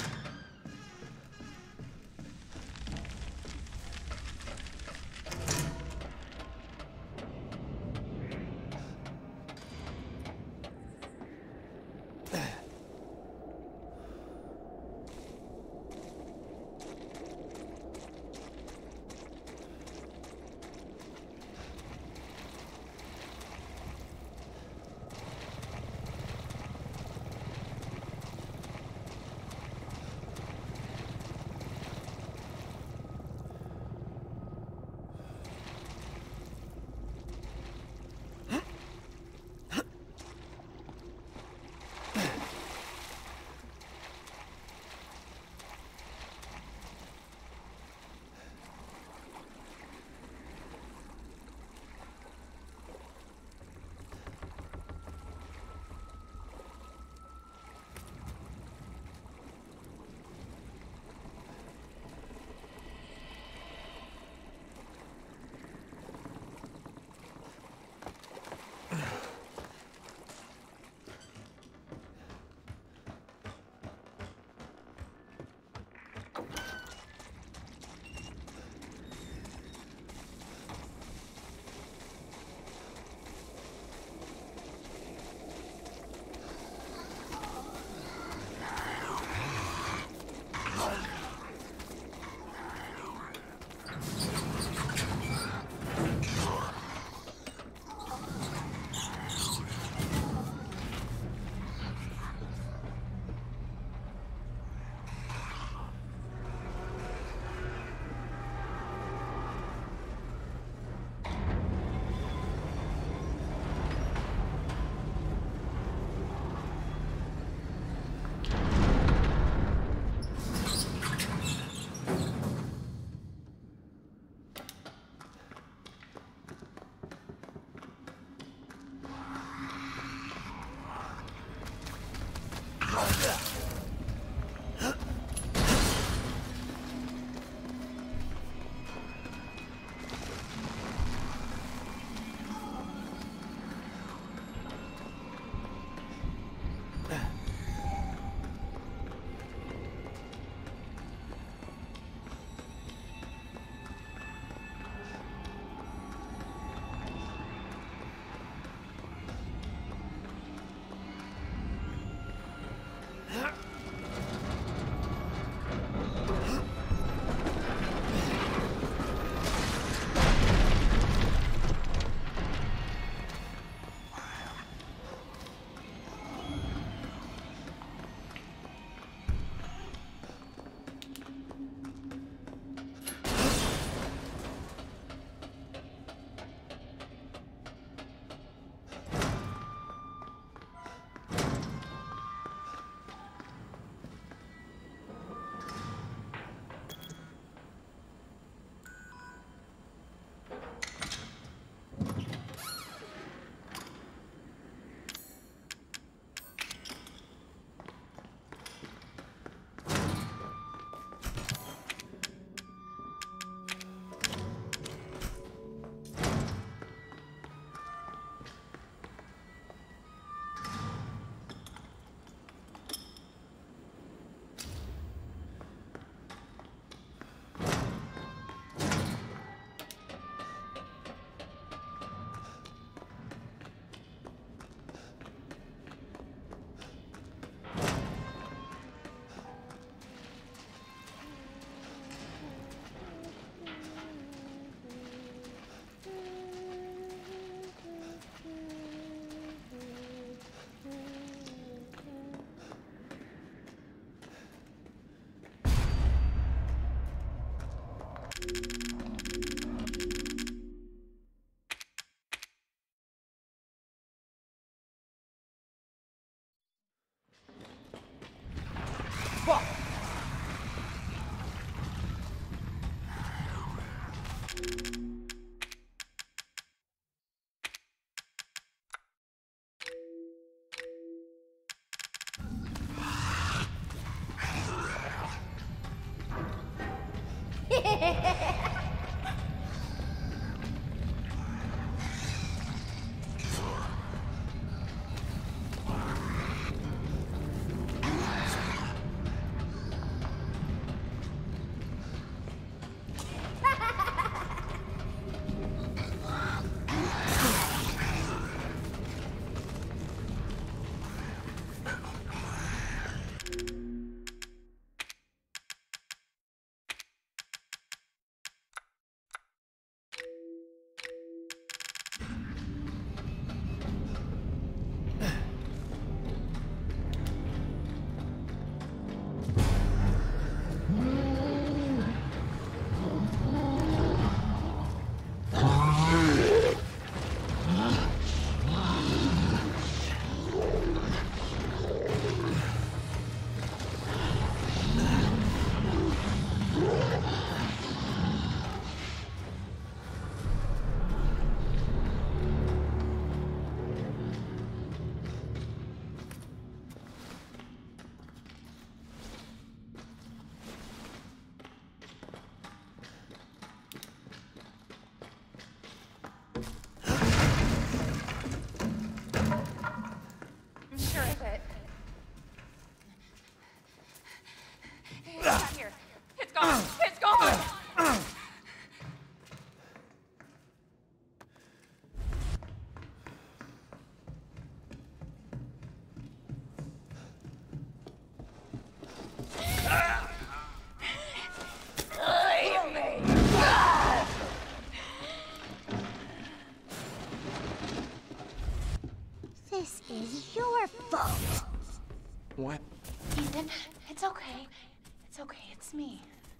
This is your fault. What? Ethan, it's okay. It's okay, it's me.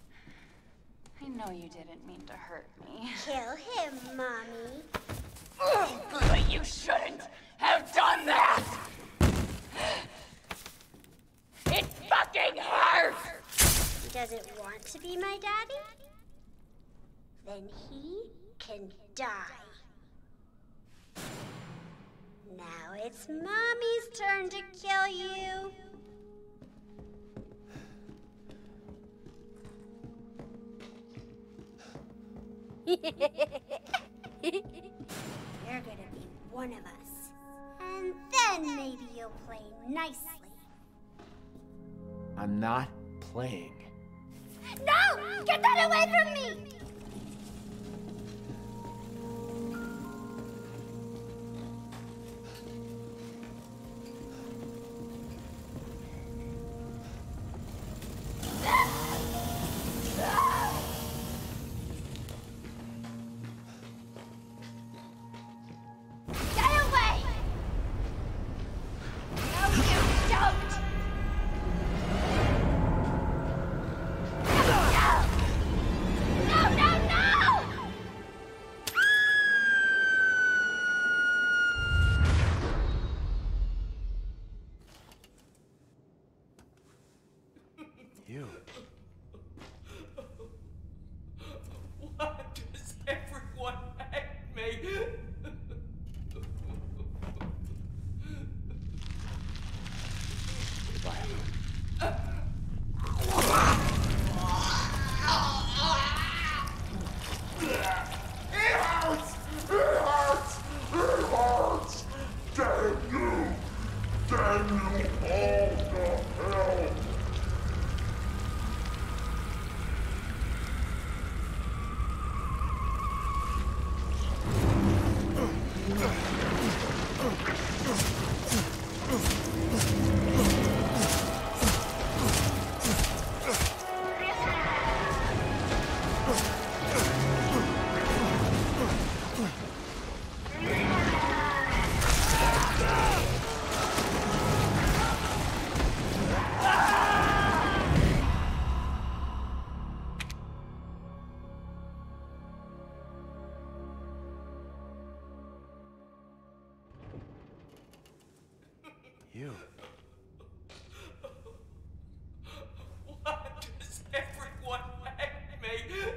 I know you didn't mean to hurt me. Kill him, Mommy. But you shouldn't have done that! It fucking hurts! He doesn't want to be my daddy? Then he can die. Now it's Mommy's turn to kill you. You're gonna be one of us. And then maybe you'll play nicely. I'm not playing. No! Get that away from me! You. Why does everyone hate me? It hurts! It hurts! It hurts! Damn you! Damn you all to hell! You. Why does everyone hate me?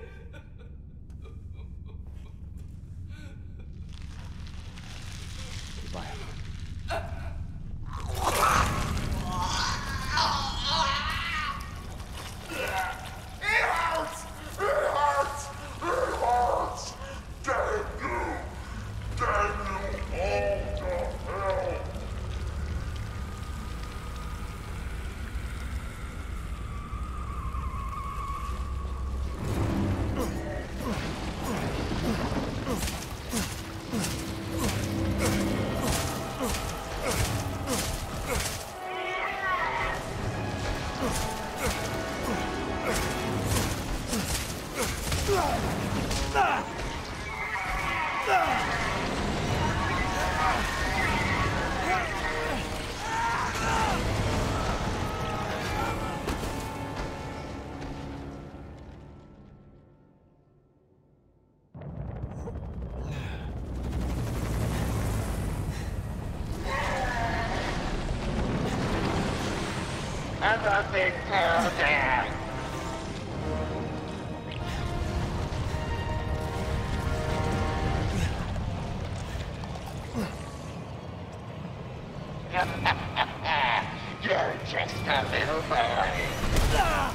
Goodbye. It hurts! It hurts! It hurts! Damn you! Damn you all to hell! Nothing till death. You're just a little boy.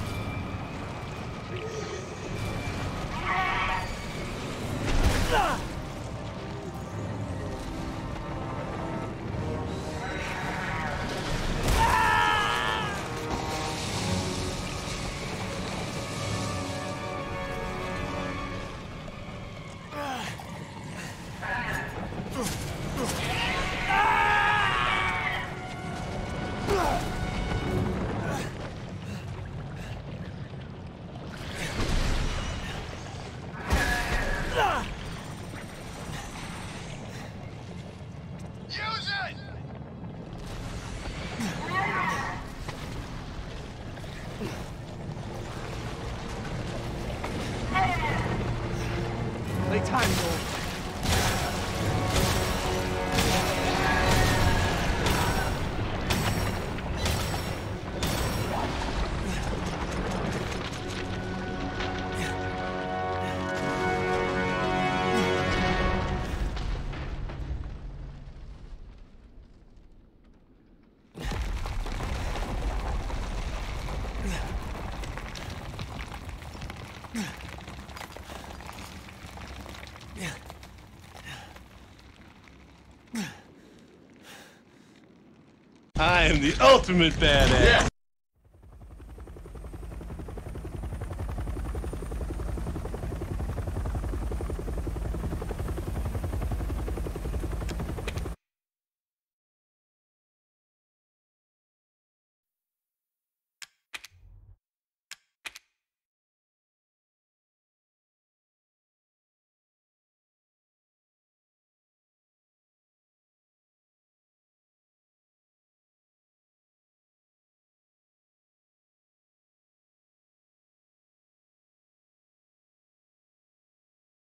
I am the ultimate badass. Yeah.